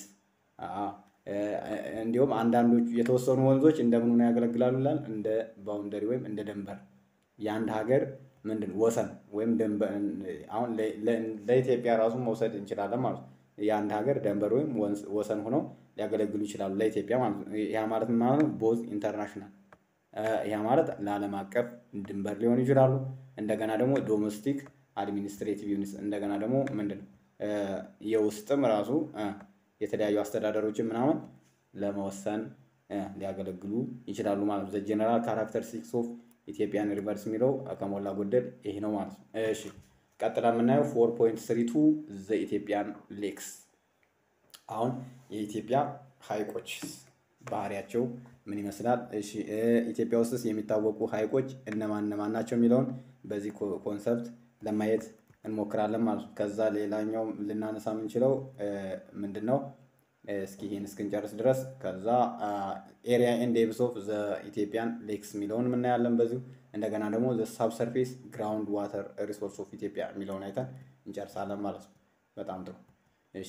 እንዲሁም አንዳንዶቹ የተወሰኑ ወንዞች እንደምን ሆነው ያገለግላሉ ይላል እንደ ባውንደሪ ወይም እንደ ድንበር የአንድ ሀገር ምንድን ወሰን ወይም ድንበር። አሁን ለኢትዮጵያ ራሱ መውሰድ እንችላለን ማለት ነው። የአንድ ሀገር ድንበር ወይም ወሰን ሆነው ሊያገለግሉ ይችላሉ ለኢትዮጵያ ማለት ነው። ያ ማለት ምን ማለት ነው? ቦዝ ኢንተርናሽናል ያ ማለት ለዓለም አቀፍ ድንበር ሊሆኑ ይችላሉ። እንደገና ደግሞ ዶሜስቲክ አድሚኒስትሬቲቭ ዩኒትስ እንደገና ደግሞ ምንድነው የውስጥም ራሱ የተለያዩ አስተዳደሮችን ምናምን ለመወሰን ሊያገለግሉ ይችላሉ ማለት ነው። ዘ ጀነራል ካራክተሪስቲክስ ኦፍ ኢትዮጵያን ሪቨርስ የሚለው ከሞላ ጎደል ይሄ ነው ማለት ነው። እሺ ቀጥላ የምናየው 4.32 ዘ ኢትዮጵያን ሌክስ። አሁን የኢትዮጵያ ሐይቆች ባህሪያቸው ምን ይመስላል? እሺ ኢትዮጵያ ውስጥ የሚታወቁ ሐይቆች እነማን ናቸው የሚለውን በዚህ ኮንሰፕት ለማየት እንሞክራለን ማለት ነው። ከዛ ሌላኛው ልናነሳ የምንችለው ምንድነው እስኪ ይሄን እስክንጨርስ ድረስ ከዛ ኤሪያ ኤንድ ዴፕዝ ኦፍ ዘ ኢትዮጵያን ሌክስ የሚለውን እናያለን በዚሁ። እንደገና ደግሞ ዘ ሳብሰርፌስ ግራውንድ ዋተር ሪሶርስ ኦፍ ኢትዮጵያ የሚለውን አይተን እንጨርሳለን ማለት ነው። በጣም ጥሩ። እሺ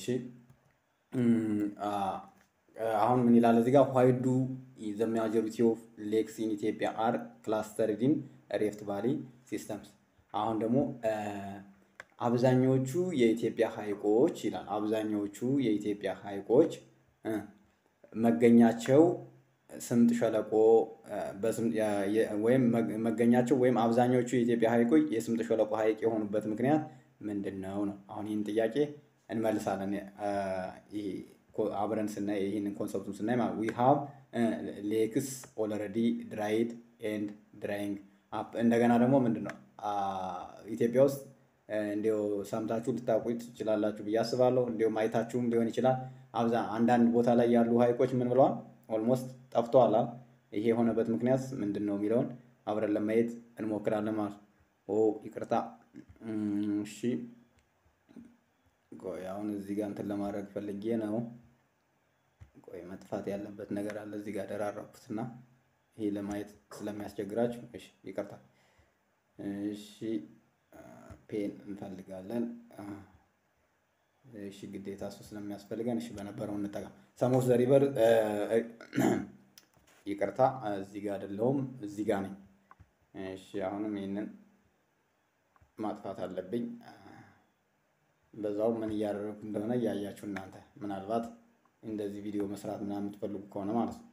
አሁን ምን ይላል እዚህ ጋር ዋይ ዱ ዘ ማጆሪቲ ኦፍ ሌክስ ኢን ኢትዮጵያ አር ክላስተርድ ኢን ሬፍት ቫሊ ሲስተምስ። አሁን ደግሞ አብዛኞቹ የኢትዮጵያ ሐይቆች ይላል አብዛኞቹ የኢትዮጵያ ሐይቆች መገኛቸው ስምጥ ሸለቆ ወይም መገኛቸው ወይም አብዛኞቹ የኢትዮጵያ ሐይቆች የስምጥ ሸለቆ ሐይቅ የሆኑበት ምክንያት ምንድነው ነው። አሁን ይህን ጥያቄ እንመልሳለን። ይሄ አብረን ስናይ ይህንን ኮንሰፕቱን ስናይ ማለት ዊ ሃቭ ሌክስ ኦልሬዲ ድራይድ ኤንድ ድራይንግ አፕ። እንደገና ደግሞ ምንድነው ኢትዮጵያ ውስጥ እንዲያው ሰምታችሁ ልታውቁት ትችላላችሁ ብዬ አስባለሁ። እንዲያው አይታችሁም ሊሆን ይችላል። አንዳንድ ቦታ ላይ ያሉ ሐይቆች ምን ብለዋል? ኦልሞስት ጠፍተዋል። ይሄ የሆነበት ምክንያት ምንድነው የሚለውን አብረን ለማየት እንሞክራለን ማለት ነው። ይቅርታ እሺ ቆይ አሁን እዚህ ጋር እንትን ለማድረግ ፈልጌ ነው። ቆይ መጥፋት ያለበት ነገር አለ እዚህ ጋር ደራረኩትና ይሄ ለማየት ስለሚያስቸግራችሁ እሺ ይቅርታ። እሺ ፔን እንፈልጋለን። እሺ ግዴታ እሱ ስለሚያስፈልገን እሺ በነበረው እንጠቀም። ሰም ኦፍ ዘ ሪቨር ይቅርታ እዚህ ጋር አይደለሁም እዚህ ጋር ነኝ። እሺ አሁንም ይሄንን ማጥፋት አለብኝ። በዛው ምን እያደረኩ እንደሆነ እያያችሁ እናንተ ምናልባት እንደዚህ ቪዲዮ መስራት ምናምን የምትፈልጉ ከሆነ ማለት ነው።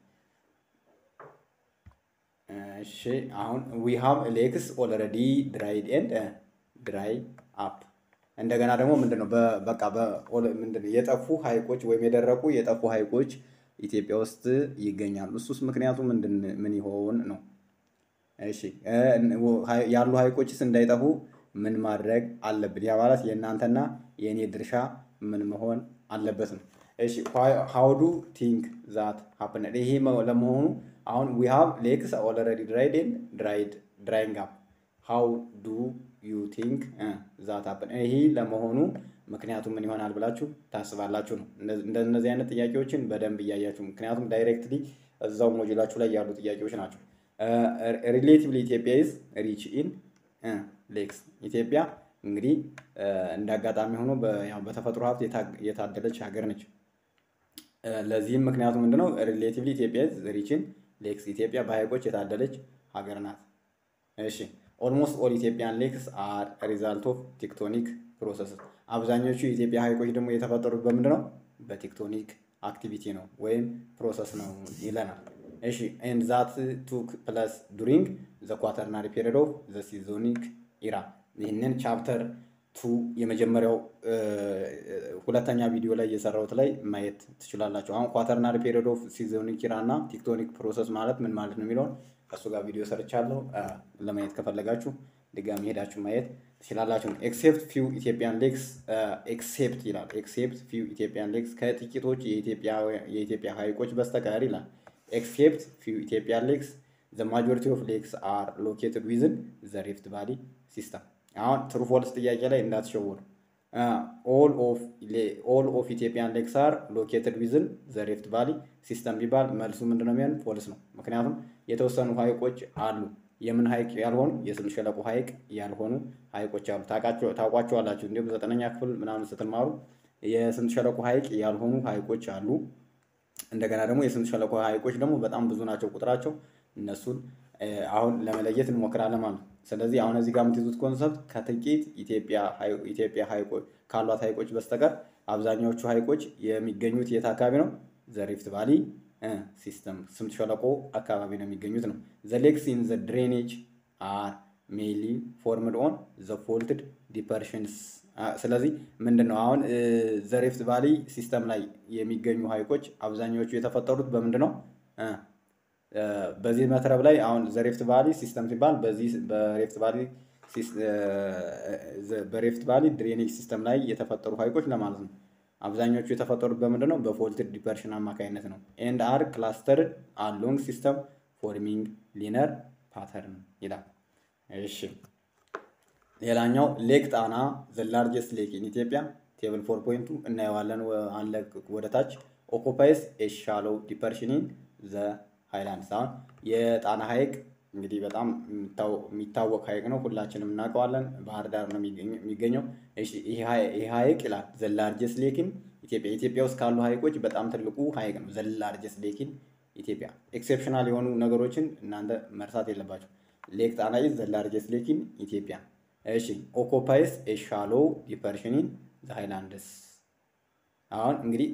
እሺ አሁን we have lakes already dried and dry up። እንደገና ደግሞ ምንድነው በቃ ምንድነው የጠፉ ሐይቆች ወይም የደረቁ የጠፉ ሐይቆች ኢትዮጵያ ውስጥ ይገኛሉ። እሱስ ምክንያቱ ምን ይሆን ነው? እሺ ያሉ ሐይቆችስ እንዳይጠፉ ምን ማድረግ አለብን? ያ ማለት የእናንተና የኔ ድርሻ ምን መሆን አለበት ነው። እሺ how do think that happen? ይሄ ለመሆኑ አሁን we have lakes already dried and drying up. how do you think that happen? ይሄ ለመሆኑ ምክንያቱ ምን ይሆናል ብላችሁ ታስባላችሁ ነው። እንደነዚህ አይነት ጥያቄዎችን በደንብ እያያችሁ ምክንያቱም ዳይሬክትሊ እዛው ሞጁላችሁ ላይ ያሉ ጥያቄዎች ናቸው። relatively ኢትዮጵያ is rich in ሌክስ። ኢትዮጵያ እንግዲህ እንዳጋጣሚ ሆኖ በተፈጥሮ ሀብት የታደለች ሀገር ነች። ለዚህም ምክንያቱ ምንድነው? ሪሌቲቭሊ ኢትዮጵያ ሪች ኢን ሌክስ። ኢትዮጵያ በሐይቆች የታደለች ሀገር ናት። እሺ ኦልሞስት ኦል ኢትዮጵያን ሌክስ አር ሪዛልት ኦፍ ቴክቶኒክ ፕሮሰስ። አብዛኞቹ የኢትዮጵያ ሐይቆች ደግሞ የተፈጠሩት በምንድነው? በቴክቶኒክ አክቲቪቲ ነው ወይም ፕሮሰስ ነው ይለናል። እሺ and that took place during the quaternary period of the Caesonic era። ይህንን ቻፕተር 2 የመጀመሪያው ሁለተኛ ቪዲዮ ላይ የሰራሁት ላይ ማየት ትችላላችሁ። አሁን ኳተርናሪ ፔሪድ ኦፍ ሲዞኒክ ኢራ እና ቴክቶኒክ ፕሮሰስ ማለት ምን ማለት ነው የሚለውን ከእሱ ጋር ቪዲዮ ሰርቻለሁ። ለማየት ከፈለጋችሁ ድጋሚ ሄዳችሁ ማየት ትችላላችሁ። ኤክሴፕት ፊው ኢትዮጵያን ሌክስ ኤክሴፕት ይላል። ኤክሴፕት ፊው ኢትዮጵያን ሌክስ ከጥቂቶች የኢትዮጵያ ሐይቆች በስተቀር ይላል። ኤክሴፕት ፊው ኢትዮጵያን ሌክስ ዘ ማጆሪቲ ኦፍ ሌክስ አር ሎኬትድ ዊዝን ዘ ሪፍት ቫሊ ሲስተም። አሁን ትሩ ፎልስ ጥያቄ ላይ እንዳትሸወዱ። ኦል ኦፍ ኢትዮጵያን ሌክስ አር ሎኬትድ ዊዝን ዘ ሪፍት ቫሊ ሲስተም ቢባል መልሱ ምንድነው የሚሆን? ፎልስ ነው። ምክንያቱም የተወሰኑ ሐይቆች አሉ። የምን ሐይቅ ያልሆኑ? የስምጥ ሸለቆ ሐይቅ ያልሆኑ ሐይቆች አሉ። ታውቋቸዋላችሁ። እንዲሁም 9ኛ ክፍል ምናምን ስትማሩ የስምጥ ሸለቆ ሐይቅ ያልሆኑ ሐይቆች አሉ። እንደገና ደግሞ የስምጥ ሸለቆ ሐይቆች ደግሞ በጣም ብዙ ናቸው ቁጥራቸው። እነሱን አሁን ለመለየት እንሞክራለን ማለት ነው። ስለዚህ አሁን እዚህ ጋር የምትይዙት ኮንሰፕት ከጥቂት ኢትዮጵያ ሐይቆች ካሏት ሐይቆች በስተቀር አብዛኛዎቹ ሐይቆች የሚገኙት የት አካባቢ ነው? ዘ ሪፍት ቫሊ ሲስተም ስምጥ ሸለቆ አካባቢ ነው የሚገኙት ነው። ዘ ሌክስ ኢን ዘ ድሬኔጅ አር ሜይንሊ ፎርምድ ኦን ዘ ፎልትድ ዲፐርሽንስ። ስለዚህ ምንድን ነው አሁን ዘ ሪፍት ቫሊ ሲስተም ላይ የሚገኙ ሐይቆች አብዛኛዎቹ የተፈጠሩት በምንድን ነው? በዚህ መትረብ ላይ አሁን ዘ ሪፍት ቫሊ ሲስተም ሲባል በዚህ በሪፍት ቫሊ ድሬኔጅ ሲስተም ላይ የተፈጠሩ ሐይቆች ለማለት ነው። አብዛኞቹ የተፈጠሩት በምንድን ነው? በፎልትድ ዲፐርሽን አማካኝነት ነው። ኤንድ አር ክላስተርድ አሎንግ ሲስተም ፎርሚንግ ሊነር ፓተርን ይላል። እሺ ሌላኛው ሌክ ጣና ዘ ላርጀስት ሌክ ኢን ኢትዮጵያ ቴብል 4.2 እናየዋለን። አንለ ወደ ታች ኦኩፓይስ ኤ ሻሎው ዲፐርሽን ኢን ዘ ሃይላንድስ። አሁን የጣና ሐይቅ እንግዲህ በጣም የሚታወቅ ሐይቅ ነው፣ ሁላችንም እናውቀዋለን። ባህር ዳር ነው የሚገኘው። እሺ ይሄ ሐይቅ ይላል ዘ ላርጀስት ሌክ ኢን ኢትዮጵያ። ኢትዮጵያ ውስጥ ካሉ ሐይቆች በጣም ትልቁ ሐይቅ ነው። ዘ ላርጀስት ሌክ ኢን ኢትዮጵያ። ኤክሴፕሽናል የሆኑ ነገሮችን እናንተ መርሳት የለባቸው። ሌክ ጣና ኢዝ ዘ ላርጀስት ሌክ ኢን ኢትዮጵያ። እሺ ኦኩፓይስ ኤ ሻሎው ዲፐርሽን ኢን ዘ ሃይላንድስ። አሁን እንግዲህ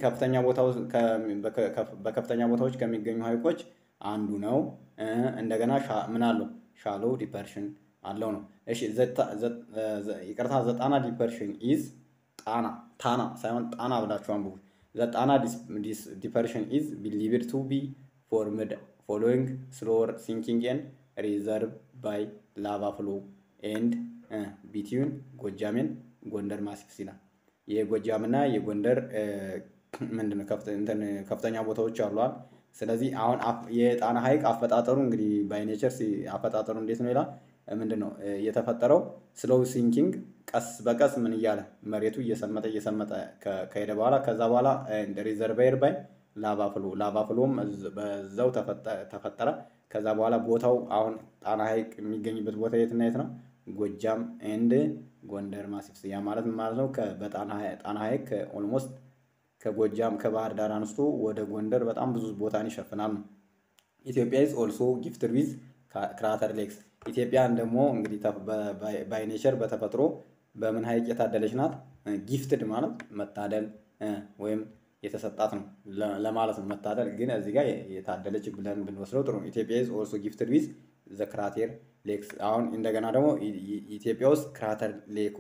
በከፍተኛ ቦታዎች ከሚገኙ ሐይቆች አንዱ ነው። እንደገና ምን አለው? ሻሎው ዲፐርሽን አለው ነው። እሺ ይቅርታ፣ ዘጣና ዲፐርሽን ኢዝ ታና ሳይሆን ጣና ብላችሁ አንብቡ። ዘጣና ዲፐርሽን ኢዝ ቢሊቭድ ቱ ቢ ፎርምድ ፎሎዊንግ ስሎወር ሲንኪንግ ኤንድ ሪዘርቭ ባይ ላቫ ፍሎ ኤንድ ቢትዊን ጎጃሜን ጎንደር ማሲፍስ ይላል። የጎጃምና የጎንደር ምንድነው ከፍተኛ ቦታዎች አሏል። ስለዚህ አሁን የጣና ሐይቅ አፈጣጠሩ እንግዲህ ባይኔቸር አፈጣጠሩ እንዴት ነው ይላል። ምንድነው የተፈጠረው? ስሎው ሲንኪንግ፣ ቀስ በቀስ ምን እያለ መሬቱ እየሰመጠ ከሄደ በኋላ ከዛ በኋላ ሪዘርቫየር ባይ ላቫ ፍሎም በዛው ተፈጠረ። ከዛ በኋላ ቦታው አሁን ጣና ሐይቅ የሚገኝበት ቦታ የትና የት ነው? ጎጃም ኤንድ ጎንደር ማሲፍስ። ያ ማለት ምን ማለት ነው? በጣና ሐይቅ ኦልሞስት ከጎጃም ከባህር ዳር አንስቶ ወደ ጎንደር በጣም ብዙ ቦታን ይሸፍናል ነው። ኢትዮጵያ ኢዝ ኦልሶ ጊፍትድ ዊዝ ክራተር ሌክስ። ኢትዮጵያን ደግሞ እንግዲህ ባይ ኔቸር በተፈጥሮ በምን ሐይቅ የታደለች ናት? ጊፍትድ ማለት መታደል ወይም የተሰጣት ነው ለማለት ነው። መታደል ግን እዚህ ጋር የታደለች ብለን ብንወስደው ጥሩ ነው። ኢትዮጵያ ኢዝ ኦልሶ ጊፍትድ ዊዝ ዘ ክራተር ሌክስ። አሁን እንደገና ደግሞ ኢትዮጵያ ውስጥ ክራተር ሌኩ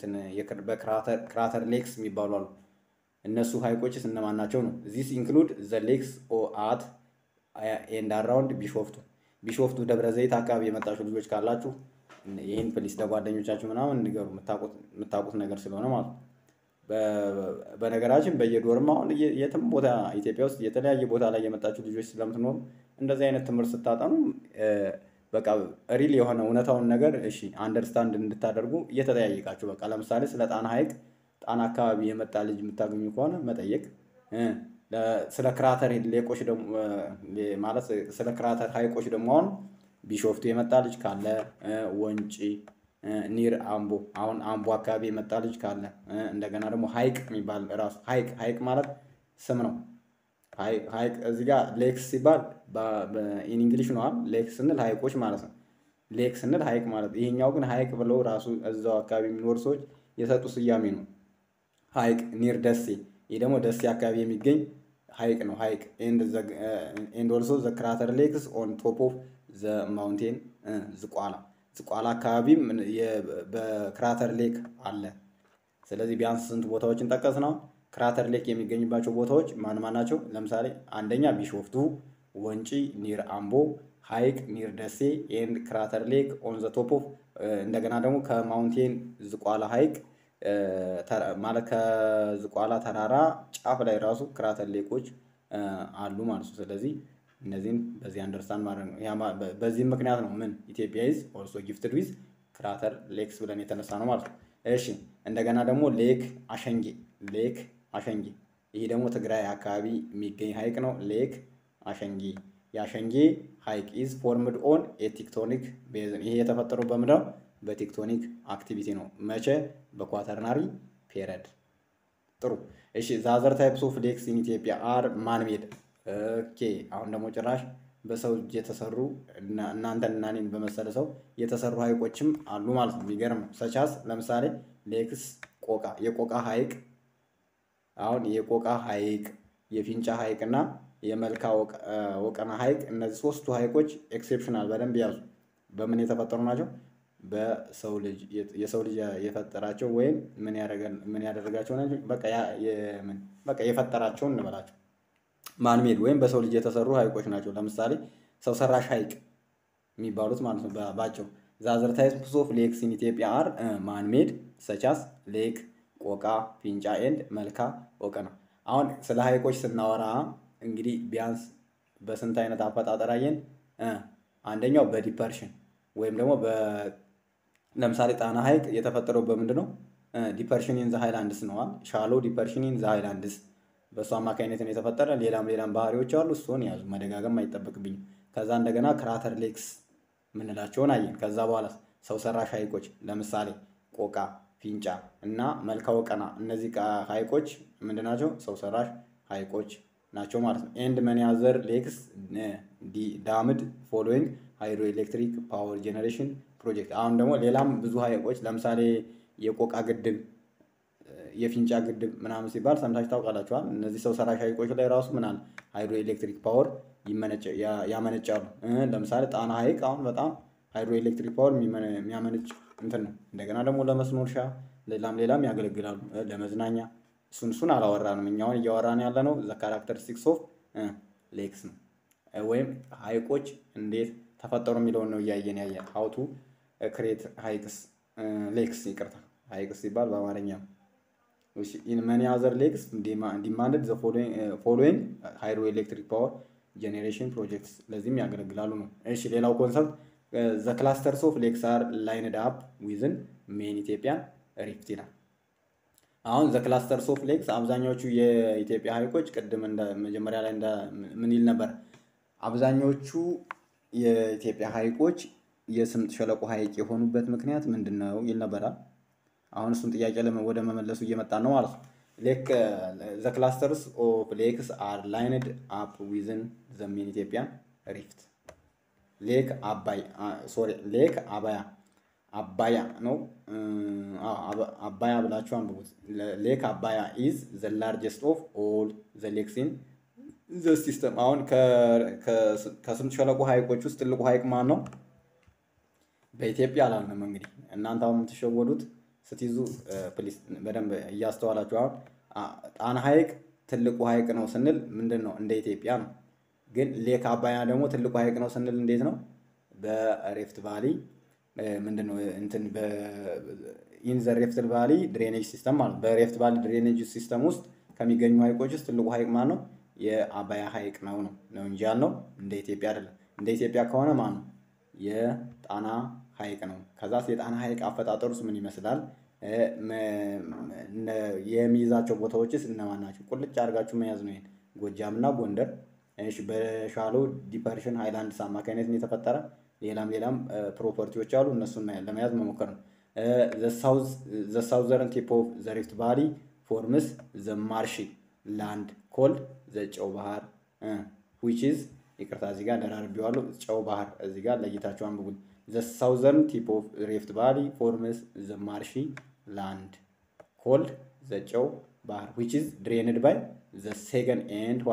ክራተር ሌክስ የሚባሉ አሉ። እነሱ ሐይቆችስ እነማን ናቸው ነው? ዚስ ኢንክሉድ ዘ ሌክስ አት ኤንድ አራውንድ ቢሾፍቱ ደብረ ዘይት አካባቢ የመጣችሁ ልጆች ካላችሁ ይህን ፕሊስ ለጓደኞቻችሁ ምናምን እንዲገሩ የምታውቁት ነገር ስለሆነ ማለት ነው። በነገራችን በየዶርም አሁን የትም ቦታ ኢትዮጵያ ውስጥ የተለያየ ቦታ ላይ የመጣችሁ ልጆች ስለምትኖሩ እንደዚህ አይነት ትምህርት ስታጠኑ በቃ ሪል የሆነ እውነታውን ነገር እሺ አንደርስታንድ እንድታደርጉ እየተጠያየቃችሁ በቃ ለምሳሌ ስለ ጣና ሐይቅ ጣና አካባቢ የመጣ ልጅ የምታገኙ ከሆነ መጠየቅ፣ ስለ ክራተር ሌቆች ደግሞ ማለት ስለ ክራተር ሐይቆች ደግሞ አሁን ቢሾፍቱ የመጣ ልጅ ካለ ወንጪ ኒር አምቦ አሁን አምቦ አካባቢ የመጣ ልጅ ካለ እንደገና ደግሞ ሐይቅ የሚባል ራሱ ሐይቅ ማለት ስም ነው። ሐይቅ እዚህ ጋር ሌክስ ሲባል በኢንግሊሽ ነው። ሌክስ ስንል ሐይቆች ማለት ነው። ሌክ ስንል ሐይቅ ማለት ይሄኛው ግን ሐይቅ ብለው ራሱ እዛው አካባቢ የሚኖሩ ሰዎች የሰጡ ስያሜ ነው። ሐይቅ ኒር ደሴ፣ ይህ ደግሞ ደሴ አካባቢ የሚገኝ ሐይቅ ነው። ሐይቅ ኤንድ ኦልሶ ዘ ክራተር ሌክስ ኦን ቶፕ ኦፍ ዘ ማውንቴን ዝቋላ አካባቢም በክራተር ሌክ አለ። ስለዚህ ቢያንስ ስንት ቦታዎችን ጠቀስ ነው? ክራተር ሌክ የሚገኝባቸው ቦታዎች ማን ማን ናቸው? ለምሳሌ አንደኛ ቢሾፍቱ፣ ወንጪ ኒር አምቦ፣ ሀይቅ ኒር ደሴ ኤንድ ክራተር ሌክ ኦን ዘ ቶፕ ኦፍ እንደገና ደግሞ ከማውንቴን ዝቋላ ሀይቅ ማለት ከዝቋላ ተራራ ጫፍ ላይ ራሱ ክራተር ሌኮች አሉ ማለት ነው። ስለዚህ እነዚህን በዚህ አንደርስታንድ ማድረግ ነው። በዚህም ምክንያት ነው ምን ኢትዮጵያ ኢዝ ኦልሶ ጊፍትድ ዊዝ ክራተር ሌክስ ብለን የተነሳ ነው ማለት ነው። እሺ እንደገና ደግሞ ሌክ አሸንጌ ይሄ ደግሞ ትግራይ አካባቢ የሚገኝ ሀይቅ ነው። ሌክ አሸንጌ የአሸንጌ ሀይቅ ኢዝ ፎርምድ ኦን ቴክቶኒክ ቤዝን። ይሄ የተፈጠረው በምንድነው? በቴክቶኒክ አክቲቪቲ ነው። መቼ? በኳተርናሪ ፔሪድ። ጥሩ። እሺ ዛዘር ታይፕስ ኦፍ ሌክስ ኢን ኢትዮጵያ አር ማን ሜድ። ኦኬ አሁን ደግሞ ጭራሽ በሰው እጅ የተሰሩ እናንተን እና እኔን በመሰለ ሰው የተሰሩ ሀይቆችም አሉ ማለት ነው። የሚገርም ነው። ሰቻስ ለምሳሌ ሌክስ ቆቃ የቆቃ ሀይቅ አሁን የቆቃ ሀይቅ የፊንጫ ሀይቅ እና የመልካ ወቀና ሀይቅ እነዚህ ሶስቱ ሀይቆች ኤክሴፕሽናል በደንብ ያዙ። በምን የተፈጠሩ ናቸው? የሰው ልጅ የፈጠራቸው ወይም ምን ያደረጋቸው ናቸው? በቃ የፈጠራቸው እንበላቸው ማንሜድ ወይም በሰው ልጅ የተሰሩ ሀይቆች ናቸው። ለምሳሌ ሰው ሰራሽ ሀይቅ የሚባሉት ማለት ነው ባቸው። ዛዘር ታይፕስ ኦፍ ሌክስ ኢን ኢትዮጵያ አር ማንሜድ ሰቻስ ሌክ ቆቃ ፊንጫ ኤንድ መልካ ወቀና። አሁን ስለ ሀይቆች ስናወራ እንግዲህ ቢያንስ በስንት አይነት አፈጣጠር አየን? አንደኛው በዲፐርሽን ወይም ደግሞ ለምሳሌ ጣና ሀይቅ የተፈጠረው በምንድን ነው? ዲፐርሽን ኢን ዘ ሃይላንድስ ነዋል። ሻሎ ዲፐርሽን ኢን ዘ ሃይላንድስ በእሱ አማካኝነት ነው የተፈጠረ። ሌላም ባህሪዎች አሉ። እሱን ያዙ፣ መደጋገም አይጠበቅብኝም። ከዛ እንደገና ክራተር ሌክስ ምንላቸውን አየን። ከዛ በኋላ ሰው ሰራሽ ሀይቆች ለምሳሌ ቆቃ ፊንጫ እና መልካ ወቀና እነዚህ ሀይቆች ምንድናቸው? ሰው ሰራሽ ሀይቆች ናቸው ማለት ነው። ኤንድ መኒ አዘር ሌክስ ዳምድ ፎሎዊንግ ሃይድሮ ኤሌክትሪክ ፓወር ጄኔሬሽን ፕሮጀክት። አሁን ደግሞ ሌላም ብዙ ሀይቆች ለምሳሌ የቆቃ ግድብ የፊንጫ ግድብ ምናምን ሲባል ሰምታችሁ ታውቃላችኋል። እነዚህ ሰው ሰራሽ ሀይቆች ላይ ራሱ ምናምን ሃይድሮ ኤሌክትሪክ ፓወር ያመነጫሉ። ለምሳሌ ጣና ሀይቅ አሁን በጣም ሃይድሮ ኤሌክትሪክ ፓወር የሚያመነጭ እንትን ነው። እንደገና ደግሞ ለመስኖ እርሻ ሌላም ያገለግላሉ። ለመዝናኛ እሱን አላወራንም። እኛውን እያወራን ያለ ነው ዘ ካራክተሪስቲክስ ኦፍ ሌክስ ነው፣ ወይም ሀይቆች እንዴት ተፈጠሩ የሚለውን ነው እያየን ሀው ቱ ክሬት ሀይቅስ ሌክስ ይቅርታ ሀይቅስ ሲባል በአማርኛ ኢን መኒ አዘር ሌክስ ዲማንድድ ዘ ፎሎዊንግ ሃይድሮ ኤሌክትሪክ ፓወር ጄኔሬሽን ፕሮጀክትስ ለዚህም ያገለግላሉ ነው። እሺ ሌላው ኮንሰፕት ዘ ክላስተርስ ኦፍ ሌክስ አር ላይንድ አፕ ዊዝን ሜን ኢትዮጵያን ሪፍት ይላል። አሁን ዘ ክላስተርስ ኦፍ ሌክስ አብዛኛዎቹ የኢትዮጵያ ሀይቆች ቅድም መጀመሪያ ላይ ምን ይል ነበር? አብዛኛዎቹ የኢትዮጵያ ሀይቆች የስምጥ ሸለቆ ሀይቅ የሆኑበት ምክንያት ምንድን ነው ይል ነበራል። አሁን እሱን ጥያቄ ወደ መመለሱ እየመጣን ነው ማለት ነው። ዘ ክላስተርስ ኦፍ ሌክስ አር ላይንድ አፕ ዊዝን ዘ ሜን ኢትዮጵያን ሪፍት። ሌክ አባያ ነው። አባያ ብላችሁ አንብቡት። ሌክ አባያ ኢዝ ዘ ላርጀስት ኦፍ ኦል ዘ ሌክስ ኢን ዘ ሲስተም። አሁን ከስምጥ ሸለቆ ሀይቆች ውስጥ ትልቁ ሀይቅ ማን ነው? በኢትዮጵያ አላልንም። እንግዲህ እናንተ አሁን የምትሸወዱት ስትይዙ ፕሊስ በደንብ እያስተዋላችሁ። አሁን ጣና ሀይቅ ትልቁ ሀይቅ ነው ስንል ምንድን ነው? እንደ ኢትዮጵያ ነው። ግን ሌክ አባያ ደግሞ ትልቁ ሀይቅ ነው ስንል እንዴት ነው? በሬፍት ቫሊ ምንድን ነው እንትን ኢን ዘ ሬፍት ቫሊ ድሬኔጅ ሲስተም ማለት በሬፍት ቫሊ ድሬኔጅ ሲስተም ውስጥ ከሚገኙ ሀይቆች ውስጥ ትልቁ ሀይቅ ማን ነው? የአባያ ሀይቅ ነው እንጂ ያልነው እንደ ኢትዮጵያ አይደለም። እንደ ኢትዮጵያ ከሆነ ማን ነው? የጣና ሀይቅ ነው። ከዛስ የጣና ሀይቅ አፈጣጠሩስ ምን ይመስላል? የሚይዛቸው ቦታዎችስ እነማን ናቸው? ቁልጭ አድርጋችሁ መያዝ ነው። ይሄን ጎጃምና ጎንደር። እሺ በሻሎ ዲፐርሽን ሃይላንድስ አማካኝነት የተፈጠረ ሌላም ፕሮፐርቲዎች አሉ። እነሱን ለመያዝ መሞከር ነው። ዘ ሳውዘርን ቲፕ ኦፍ ዘ ሪፍት ቫሊ ፎርምስ ዘ ማርሺ ላንድ ኮልድ ዘ ጨው ባህር which is ይቅርታ እዚህ ጋር ደራርቤዋለሁ። ጨው ባህር እዚህ ጋር ለይታችሁ አንብቡኝ። ዘ ሳውዘርን ቲፕ ኦፍ ሪፍት ቫሊ ፎርምስ ዘ ማርሺ ላንድ ኮልድ ዘ ጨው ባህር which is drained by the second and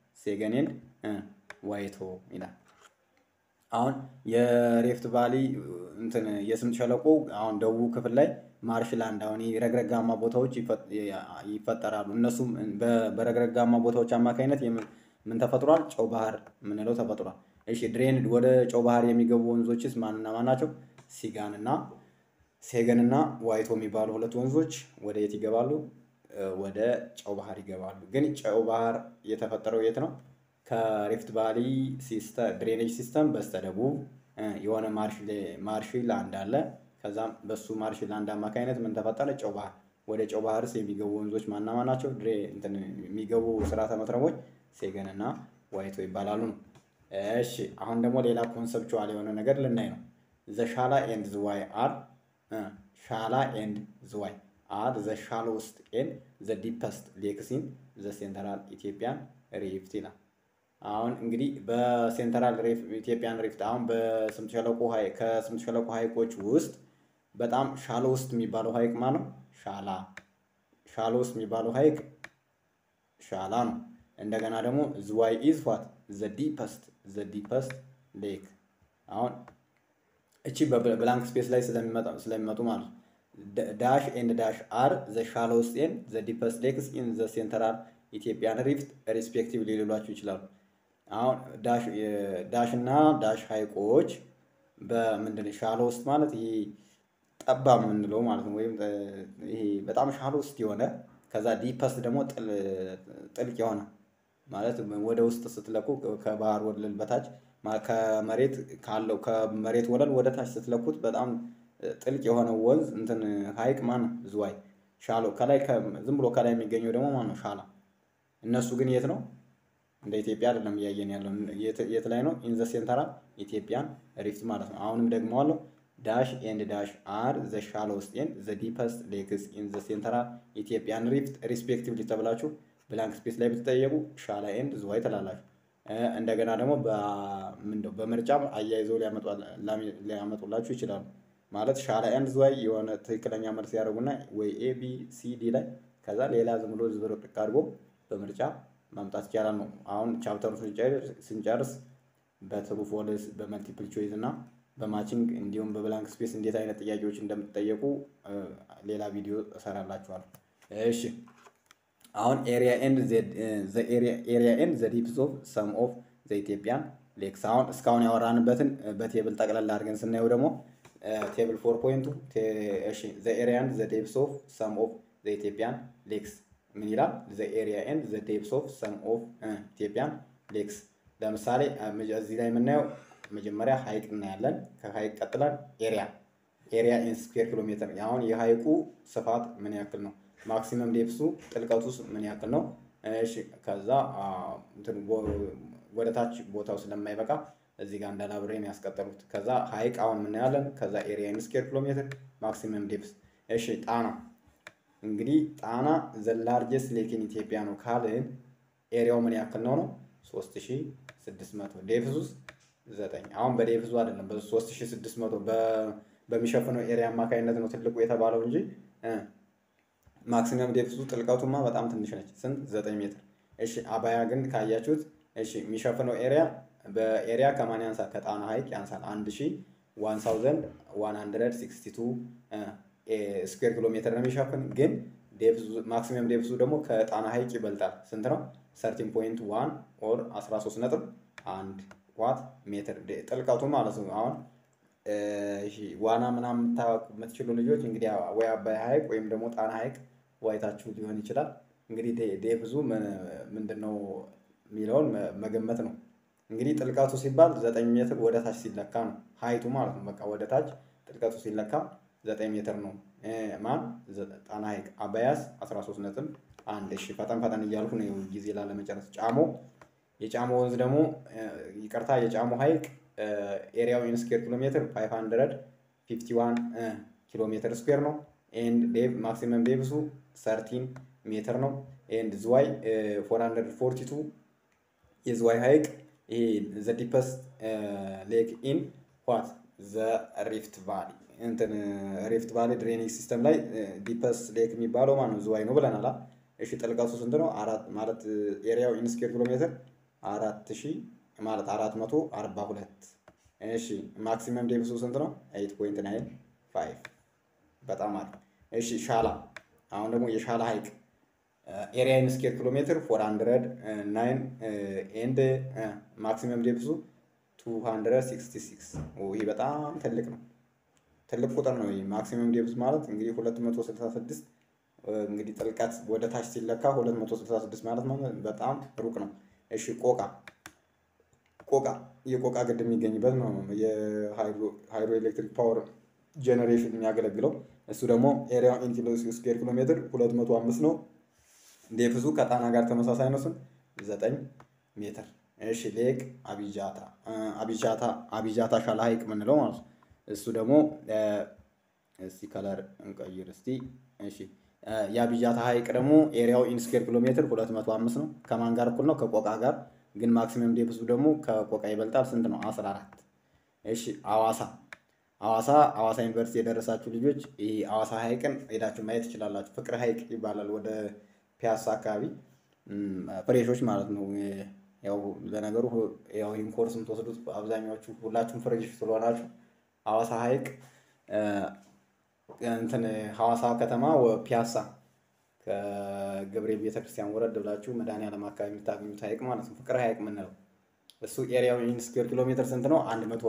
ዋይቶ ይላል። አሁን የሬፍት ቫሊ እንትን የስምጥ ሸለቆ አሁን ደቡብ ክፍል ላይ ማርሽላንድ አሁን ረግረጋማ ቦታዎች ይፈጠራሉ። እነሱም በረግረጋማ ቦታዎች አማካኝነት ምን ተፈጥሯል? ጨው ባህር ምንለው ተፈጥሯል። እሺ ድሬንድ ወደ ጨው ባህር የሚገቡ ወንዞችስ ማንና ማን ናቸው? ሴገን እና ዋይቶ የሚባሉ ሁለት ወንዞች ወደ የት ይገባሉ? ወደ ጨው ባህር ይገባሉ። ግን ጨው ባህር የተፈጠረው የት ነው? ከሪፍት ቫሊ ድሬኔጅ ሲስተም በስተደቡብ የሆነ ማርሽ ላንድ አለ። ከዛም በሱ ማርሽ ላንድ አማካኝነት ምን ተፈጠረ? ጨው ባህር። ወደ ጨው ባህርስ የሚገቡ ወንዞች ማና ማን ናቸው? የሚገቡ ስርዓተ መትረቦች ሴገን እና ዋይቶ ይባላሉ ነው። እሺ አሁን ደግሞ ሌላ ኮንሰፕቹዋል የሆነ ነገር ልናይ ነው። ዘ ሻላ ኤንድ ዝዋይ አር ሻላ ኤንድ ዝዋይ አር ዘ ሻሎስት ኤንድ ዘ ዲፐስት ሌክስ ኢን ዘ ሴንትራል ኢትዮጵያን ሪፍት ይላል። አሁን እንግዲህ በሴንትራል ኢትዮጵያን ሪፍት አሁን በስምጥ ሸለቆ ሐይቅ ከስምጥ ሸለቆ ሐይቆች ውስጥ በጣም ሻሎ ውስጥ የሚባለው ሐይቅ ማነው? ሻሎ ውስጥ የሚባለው ሐይቅ ሻላ ነው። እንደገና ደግሞ ዝዋይ ኢዝ ዋት ዘ ዲፐስት ሌክ። አሁን እቺ በብላንክ ስፔስ ላይ ስለሚመጡ ማለት ዳሽ ኤንድ ዳሽ አር ዘ ሻሎስት ኤንድ ዘ ዲፐስት ሌክስ ኢን ዘ ሴንትራል ኢትዮጵያን ሪፍት ሪስፔክቲቭሊ ሊሏቸው ይችላሉ። አሁን ዳሽ እና ዳሽ ሐይቆች በምንድን ሻሎ ውስጥ ማለት ይሄ ጠባብ የምንለው ማለት ነው። ወይም ይሄ በጣም ሻሎ ውስጥ የሆነ ከዛ ዲፐስት ደግሞ ጥልቅ የሆነ ማለት ወደ ውስጥ ስትለኩ ከባህር ወለል በታች ከመሬት ካለው ከመሬት ወለል ወደ ታች ስትለኩት በጣም ጥልቅ የሆነ ወንዝ እንትን ሐይቅ ማን ነው? ዝዋይ። ሻሎ ከላይ ዝም ብሎ ከላይ የሚገኘው ደግሞ ማን ነው? ሻላ። እነሱ ግን የት ነው? እንደ ኢትዮጵያ አይደለም እያየን ያለው። የት ላይ ነው? ኢን ዘ ሴንትራል ኢትዮጵያን ሪፍት ማለት ነው። አሁንም ደግሞ አለው ዳሽ ኤንድ ዳሽ አር ዘ ሻሎስት ኤንድ ዘ ዲፐስት ሌክስ ኢን ዘ ሴንትራል ኢትዮጵያን ሪፍት ሪስፔክቲቭሊ ተብላችሁ ብላንክ ስፔስ ላይ ብትጠየቁ ሻላ ኤንድ ዝዋይ ትላላችሁ። እንደገና ደግሞ በምርጫም አያይዘው ሊያመጡላችሁ ይችላሉ። ማለት ሻላ ኤንድ ዝዋይ የሆነ ትክክለኛ መልስ ያደርጉና ወይ ኤ ቢ ሲ ዲ ላይ ከዛ ሌላ ዝም ብሎ ዝብርቅርቅ አድርጎ በምርጫ ማምጣት ይቻላል ነው። አሁን ቻፕተሩ ስንጨርስ በትሩ ፎልስ በመልቲፕል ቾይዝ እና በማቺንግ እንዲሁም በብላንክ ስፔስ እንዴት አይነት ጥያቄዎች እንደምትጠየቁ ሌላ ቪዲዮ እሰራላችኋለሁ። እሺ አሁን ኤሪያ ኤንድ ዘ ዲፕስ ኦፍ ሰም ኦፍ ዘ ኢትዮጵያን ሌክስ። አሁን እስካሁን ያወራንበትን በቴብል ጠቅላላ አድርገን ስናየው ደግሞ ቴብል 4.2 እሺ ዘ ኤሪያ ኤንድ ዘ ዴፕስ ኦፍ ሰም ኦፍ ዘ ኢትዮጵያን ሌክስ ምን ይላል? ዘ ኤሪያ ኤንድ ዘ ዴፕስ ኦፍ ሰም ኦፍ ኢትዮጵያን ሌክስ። ለምሳሌ እዚህ ላይ የምናየው መጀመሪያ ሐይቅ እናያለን። ከሐይቅ ቀጥለን ኤሪያ ኢን ስኩዌር ኪሎ ሜትር። አሁን የሐይቁ ስፋት ምን ያክል ነው? ማክሲመም ዴፕሱ ጥልቀቱ ምን ያክል ነው? እሺ ከዛ ወደ ታች ቦታው ስለማይበቃ እዚህ ጋር እንዳላብሬን ያስቀጠሉት። ከዛ ሐይቅ አሁን ምን ያለን? ከዛ ኤሪያ ኢን ስኩዌር ኪሎ ሜትር ማክሲመም ዴፕስ። እሺ ጣና እንግዲህ ጣና ዘ ላርጀስት ሌክ ኢን ኢትዮጵያ ነው ካልን ኤሪያው ምን ያክል ነው? 3600 ዴፕሱስ 9። አሁን በዴፕሱ አይደለም በ3600 በሚሸፍነው ኤሪያ አማካኝነት ነው ትልቁ የተባለው እንጂ ማክሲመም ዴፕሱ ጥልቀቱማ በጣም ትንሽ ነች። ስንት? 9 ሜትር። እሺ አባያ ግን ካያችሁት እሺ የሚሸፍነው ኤሪያ በኤሪያ ከማን ያንሳል? ከጣና ሐይቅ ያንሳል። 1162 ስኩዌር ኪሎ ሜትር ነው የሚሸፍን። ግን ማክሲመም ዴፕሱ ደግሞ ከጣና ሐይቅ ይበልጣል። ስንት ነው? 13.1 ኦር 13.1 ዋት ሜትር ጥልቀቱ ማለት ነው። አሁን ዋና ምናምን የምትችሉ ልጆች እንግዲህ ወይ አባይ ሐይቅ ወይም ደግሞ ጣና ሐይቅ ዋይታችሁ ሊሆን ይችላል። እንግዲህ ዴፕዙ ምንድን ነው የሚለውን መገመት ነው። እንግዲህ ጥልቀቱ ሲባል 9 ሜትር ወደ ታች ሲለካ ነው ሀይቱ ማለት ነው። በቃ ወደ ታች ጥልቀቱ ሲለካ 9 ሜትር ነው። ማን? ጣና ሐይቅ። አባያስ 13.1። እሺ ፈጠን እያልኩ ነው ጊዜ ላለመጨረስ። የጫሞ ወንዝ ደግሞ ይቅርታ፣ የጫሞ ሐይቅ ኤሪያው ኢን ስኩዌር ኪሎ ሜትር 551 ኪሎ ሜትር ስኩዌር ነው። ኤንድ ማክሲመም ዴፕሱ 13 ሜትር ነው። ኤንድ ዝዋይ 442 የዝዋይ ሐይቅ ይሄ ዘ ዲፐስት ሌክ ኢን ዋት ዘ ሪፍት ቫሊ ሪፍት ቫሊ ድሬኒንግ ሲስተም ላይ ዲፐስት ሌክ የሚባለው ማነው? ዝዋይ ነው ብለናል። እሺ ጥልቀቱ ስንት ነው? ማለት ኤሪያው ኢን ስኩዌር ኪሎ ሜትር 4000 ማለት 442። እሺ ማክሲመም ዴፕሱ ስንት ነው? 8.95። በጣም አሪፍ። እሺ ሻላ። አሁን ደግሞ የሻላ ሐይቅ ኤሪያ ኢን ስኩዌር ኪሎ ሜትር 409 ኤንድ ማክሲመም ዴፕሱ 266 ይህ በጣም ትልቅ ነው። ትልቅ ቁጥር ነው። ይህ ማክሲመም ዴፕዝ ማለት እንግዲህ 266 እንግዲህ ጥልቀት ወደ ታች ሲለካ 266 ማለት በጣም ሩቅ ነው። እሺ ቆቃ የቆቃ ግድብ የሚገኝበት ነው። የሃይድሮ ኤሌክትሪክ ፓወር ጄኔሬሽን የሚያገለግለው እሱ ደግሞ ኤሪያው ኢን ስኩዌር ኪሎ ሜትር 205 ነው። ዴፕዙ ከጣና ጋር ተመሳሳይ ነው። 9 ሜትር። እሺ ሌክ አቢጃታ ሻላ ሐይቅ የምንለው ማለት ነው። እሱ ደግሞ እስቲ ከለር እንቀይር እስቲ። እሺ የአቢጃታ ሐይቅ ደግሞ ኤሪያው ኢን ስኩዌር ኪሎ ሜትር 205 ነው። ከማን ጋር እኩል ነው? ከቆቃ ጋር። ግን ማክሲመም ዴፕዙ ደግሞ ከቆቃ ይበልጣል። ስንት ነው? 14። እሺ ሐዋሳ ዩኒቨርሲቲ የደረሳችሁ ልጆች ይሄ ሐዋሳ ሐይቅን ሄዳችሁ ማየት ትችላላችሁ። ፍቅር ሐይቅ ይባላል። ወደ ፒያሳ አካባቢ ፍሬሾች ማለት ነው። ያው ለነገሩ ያው ይህን ኮርስ የምትወስዱት አብዛኛዎቹ ሁላችሁም ፍሬሽ ስለሆናችሁ ሐዋሳ ሐይቅ እንትን ሐዋሳ ከተማ ፒያሳ ከገብርኤል ቤተክርስቲያን ወረድ ብላችሁ መድኃኒዓለም አካባቢ የምታገኙት ሐይቅ ማለት ነው። ፍቅር ሐይቅ የምንለው እሱ ኤሪያው ኢን ስኩዌር ኪሎ ሜትር ስንት ነው?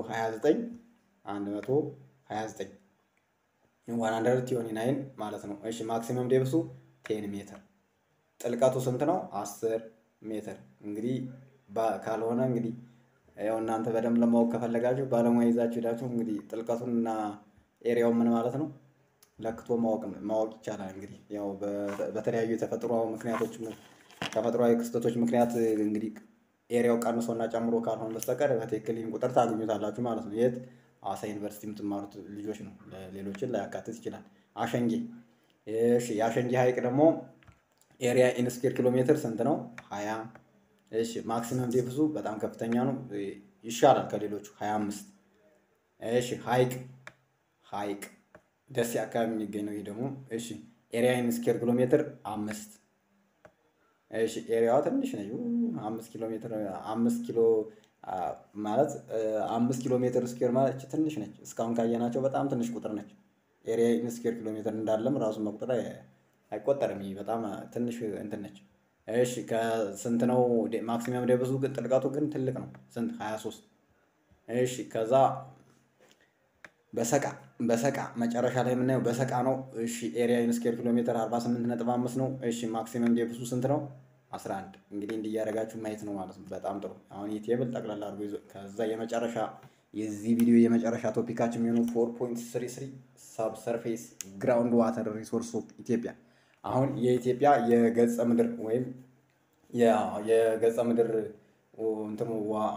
129 ማለት ነው። እሺ ማክሲመም ዴፕሱ 10 ሜትር። ጥልቀቱ ስንት ነው? 10 ሜትር። እንግዲህ ካልሆነ እንግዲህ ያው እናንተ በደንብ ለማወቅ ከፈለጋችሁ ባለሙያ ይዛችሁ ሄዳችሁ እንግዲህ ጥልቀቱንና ኤሪያው ምን ማለት ነው ለክቶ ማወቅ ይቻላል። እንግዲህ ያው በተለያዩ ተፈጥሯዊ ክስተቶች ምክንያት እንግዲህ ኤሪያው ቀንሶና ጨምሮ ካልሆነ በስተቀር በትክክል ይህን ቁጥር ታገኙታላችሁ ማለት ነው። የት? ሐዋሳ ዩኒቨርሲቲ የምትማሩት ልጆች ነው። ሌሎችን ላያካትት ይችላል። አሸንጌ። እሺ የአሸንጌ ሐይቅ ደግሞ ኤሪያ ኢን ስኩዌር ኪሎ ሜትር ስንት ነው? 20። እሺ ማክሲመም ዴፕዙ በጣም ከፍተኛ ነው። ይሻላል ከሌሎቹ 25። እሺ ሐይቅ ደሴ አካባቢ የሚገኝ ነው። ይሄ ደግሞ እሺ ኤሪያ ኢን ስኩዌር ኪሎ ሜትር 5። እሺ ኤሪያዋ ትንሽ ነች። 5 ኪሎ ሜትር 5 ኪሎ ማለት 5 ኪሎ ሜትር ስኩዌር ማለት ትንሽ ነች። እስካሁን ካየናቸው በጣም ትንሽ ቁጥር ነች። ኤሪያ ኢን ስኩዌር ኪሎ ሜትር እንዳለም ራሱን መቁጠር አይቆጠርም። ይሄ በጣም ትንሽ እንትን ነች። እሺ ከስንት ነው ማክሲመም ዴፕዙ? ግን ጥልቀቱ ግን ትልቅ ነው። ስንት? 23። እሺ ከዛ በሰቃ መጨረሻ ላይ የምናየው በሰቃ ነው። እሺ ኤሪያ ኢን ስኩዌር ኪሎ ሜትር 48.5 ነው። እሺ ማክሲመም ዴፕዙ ስንት ነው? 11። እንግዲህ እንዲያደርጋችሁ ማየት ነው ማለት ነው። በጣም ጥሩ። አሁን ይህ ቴብል ጠቅላላ አድርጎ ይዞ ከዛ የዚህ ቪዲዮ የመጨረሻ ቶፒካችን የሚሆነው 4.33 ሳብሰርፌስ ግራውንድ ዋተር ሪሶርስ ኦፍ ኢትዮጵያ። አሁን የኢትዮጵያ የገጸ ምድር ወይም የገጸ ምድር እንትኑ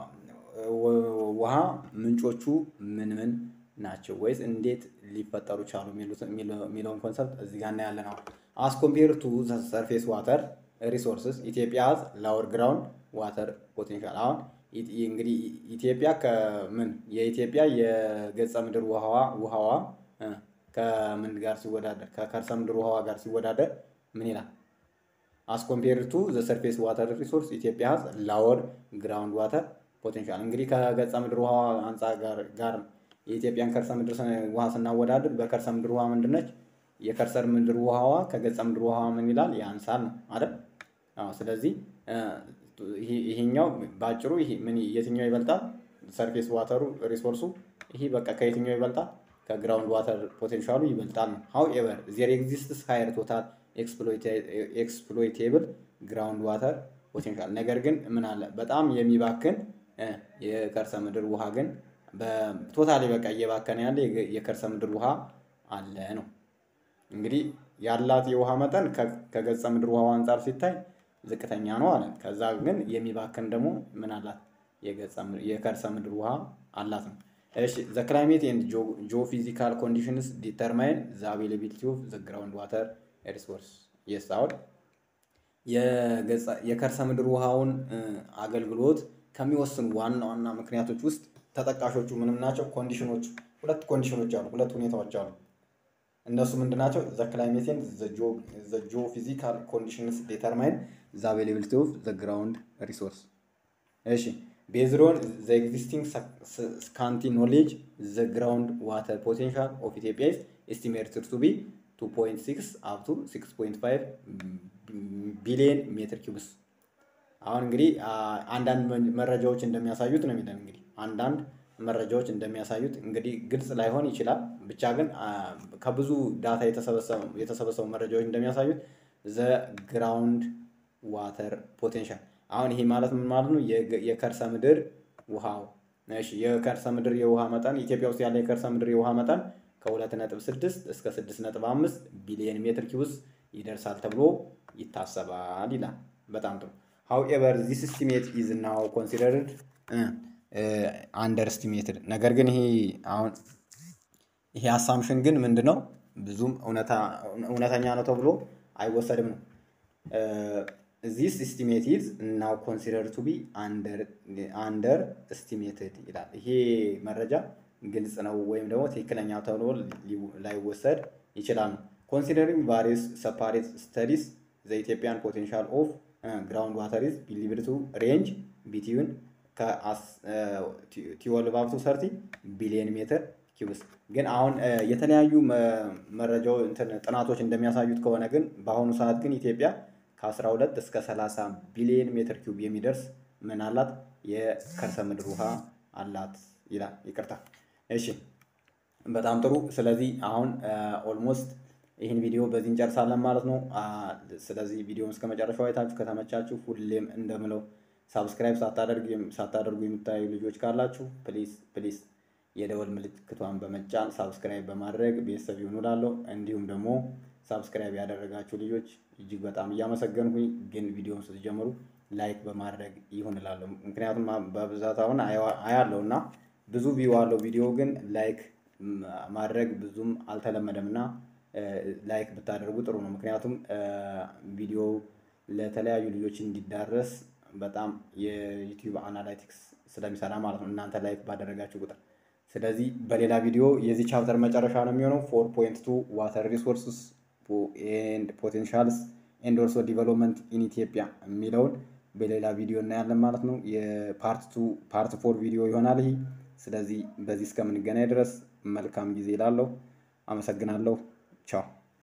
ውሃ ምንጮቹ ምን ናቸው ወይስ እንዴት ሊፈጠሩ ቻሉ የሚለውን ኮንሰፕት እዚህ ጋር እናያለን። አሁን አስ ኮምፔር ቱ ሰርፌስ ዋተር ሪሶርስስ ኢትዮጵያ ሃዝ ላወር ግራውንድ ዋተር ፖቴንሻል። አሁን እንግዲህ ኢትዮጵያ የኢትዮጵያ የገጸ ምድር ውሃዋ ከምን ጋር ሲወዳደር ከከርሰ ምድር ውሃዋ ጋር ሲወዳደር ምን ይላል? አስ ኮምፔር ቱ ዘ ሰርፌስ ዋተር ሪሶርስ ኢትዮጵያ ሃዝ ላወር ግራውንድ ዋተር ፖቴንሻል። እንግዲህ ከገጸ ምድር ውሃ አንጻር ጋር የኢትዮጵያን ከርሰ ምድር ውሃ ስናወዳድር በከርሰ ምድር ውሃ ምንድነች? የከርሰ ምድር ውሃዋ ከገጸ ምድር ውሃ ምን ይላል? ያንሳል ነው አይደል? አዎ። ስለዚህ ይሄኛው ባጭሩ የትኛው ይበልጣል? ሰርፌስ ዋተሩ ሪሶርሱ ይሄ በቃ ከየትኛው ይበልጣል? ከግራውንድ ዋተር ፖቴንሻሉ ይበልጣል ነው። ሃውኤቨር ዜር ኤግዚስትስ ሃየር ቶታል ኤክስፕሎይቴብል ግራውንድ ዋተር ፖቴንሻል። ነገር ግን ምን አለ? በጣም የሚባክን የከርሰ ምድር ውሃ ግን በቶታሊ በቃ እየባከነ ያለ የከርሰ ምድር ውሃ አለ ነው። እንግዲህ ያላት የውሃ መጠን ከገጸ ምድር ውሃው አንጻር ሲታይ ዝቅተኛ ነው አለ። ከዛ ግን የሚባክን ደግሞ ምን አላት? የከርሰ ምድር ውሃ አላት ነው። እሺ ዘ ክላይሜት ኤንድ ጂኦፊዚካል ኮንዲሽንስ ዲተርማይን ዘ አቬይላቢሊቲ ኦፍ ዘ ግራውንድ ዋተር ሪሶርስ። የስ አሁን የከርሰ ምድር ውሃውን አገልግሎት ከሚወስኑ ዋና ዋና ምክንያቶች ውስጥ ተጠቃሾቹ ምንም ናቸው? ኮንዲሽኖቹ ሁለት ኮንዲሽኖች አሉ፣ ሁለት ሁኔታዎች አሉ። እነሱ ምንድናቸው? ዘ ክላይሜት ኤንድ ዘ ጂኦፊዚካል ኮንዲሽንስ ዲተርማይን ዘ አቬይላቢሊቲ ኦፍ ዘ ግራውንድ ሪሶርስ። እሺ ቤዝድ ኦን ዘ ኤግዚስቲንግ ስካንቲ ኖሌጅ ዘ ግራውንድ ዋተር ፖቴንሻል ኦፍ ኢትዮጵያ ኢዝ ኤስቲሜትድ ቱ ቢ 2.6 አፕ ቱ 6.5 ቢሊየን ሜትር ኪዩብስ። አሁን እንግዲህ አንዳንድ መረጃዎች እንደሚያሳዩት ነው የሚለን እንግዲህ አንዳንድ መረጃዎች እንደሚያሳዩት እንግዲህ ግልጽ ላይሆን ይችላል። ብቻ ግን ከብዙ ዳታ የተሰበሰቡ መረጃዎች እንደሚያሳዩት ዘ ግራውንድ ዋተር ፖቴንሻል አሁን ይሄ ማለት ምን ማለት ነው? የከርሰ ምድር ውሃው እሺ የከርሰ ምድር የውሃ መጠን ኢትዮጵያ ውስጥ ያለ የከርሰ ምድር የውሃ መጠን ከ2.6 እስከ 6.5 ቢሊዮን ሜትር ኪዩብስ ይደርሳል ተብሎ ይታሰባል ይላል። በጣም ጥሩ። however this estimate is now considered underestimated ነገር ግን ይሄ አሳምፕሽን ግን ምንድነው ብዙም እውነተኛ ነው ተብሎ አይወሰድም ነው። this estimate is now considered to be underestimated ይላል። ይሄ መረጃ ግልጽ ነው ወይም ደግሞ ትክክለኛ ተብሎ ላይወሰድ ይችላል። considering various separate studies the Ethiopian potential of groundwater is believed to range between 12 up to 30 ቢሊዮን ሜትር ኪዩብስ ግን አሁን የተለያዩ መረጃው ጥናቶች እንደሚያሳዩት ከሆነ ግን በአሁኑ ሰዓት ግን ኢትዮጵያ ከ12 እስከ 30 ቢሊዮን ሜትር ኪዩብ የሚደርስ ምን አላት የከርሰ ምድር ውሃ አላት ይላል። ይቅርታ እሺ በጣም ጥሩ። ስለዚህ አሁን ኦልሞስት ይህን ቪዲዮ በዚህ እንጨርሳለን ማለት ነው። ስለዚህ ቪዲዮውን እስከ መጨረሻው አይታችሁ ከተመቻችሁ ሁሌም እንደምለው ሳብስክራይብ ሳታደርጉ የምታዩ ልጆች ካላችሁ ፕሊዝ የደወል ምልክቷን በመጫን ሳብስክራይብ በማድረግ ቤተሰብ ይሁኑ እላለሁ። እንዲሁም ደግሞ ሳብስክራይብ ያደረጋችሁ ልጆች እጅግ በጣም እያመሰገንኩኝ ግን ቪዲዮውን ስትጀምሩ ላይክ በማድረግ ይሁን እላለሁ። ምክንያቱም በብዛት አሁን አያለውና ብዙ ቪው አለው ቪዲዮ ግን ላይክ ማድረግ ብዙም አልተለመደምና ላይክ ብታደርጉ ጥሩ ነው። ምክንያቱም ቪዲዮ ለተለያዩ ልጆች እንዲዳረስ በጣም የዩቲዩብ አናላይቲክስ ስለሚሰራ ማለት ነው እናንተ ላይክ ባደረጋችሁ ቁጥር። ስለዚህ በሌላ ቪዲዮ የዚህ ቻፕተር መጨረሻ ነው የሚሆነው 4.2 ዋተር ሪሶርስስ ኤንድ ፖቴንሻልስ ኤንድ ኦልሶ ዲቨሎፕመንት ኢን ኢትዮጵያ የሚለውን በሌላ ቪዲዮ እናያለን ማለት ነው። የፓርት 4 ቪዲዮ ይሆናል ይሄ። ስለዚህ በዚህ እስከምንገናኝ ድረስ መልካም ጊዜ እላለሁ። አመሰግናለሁ። ቻው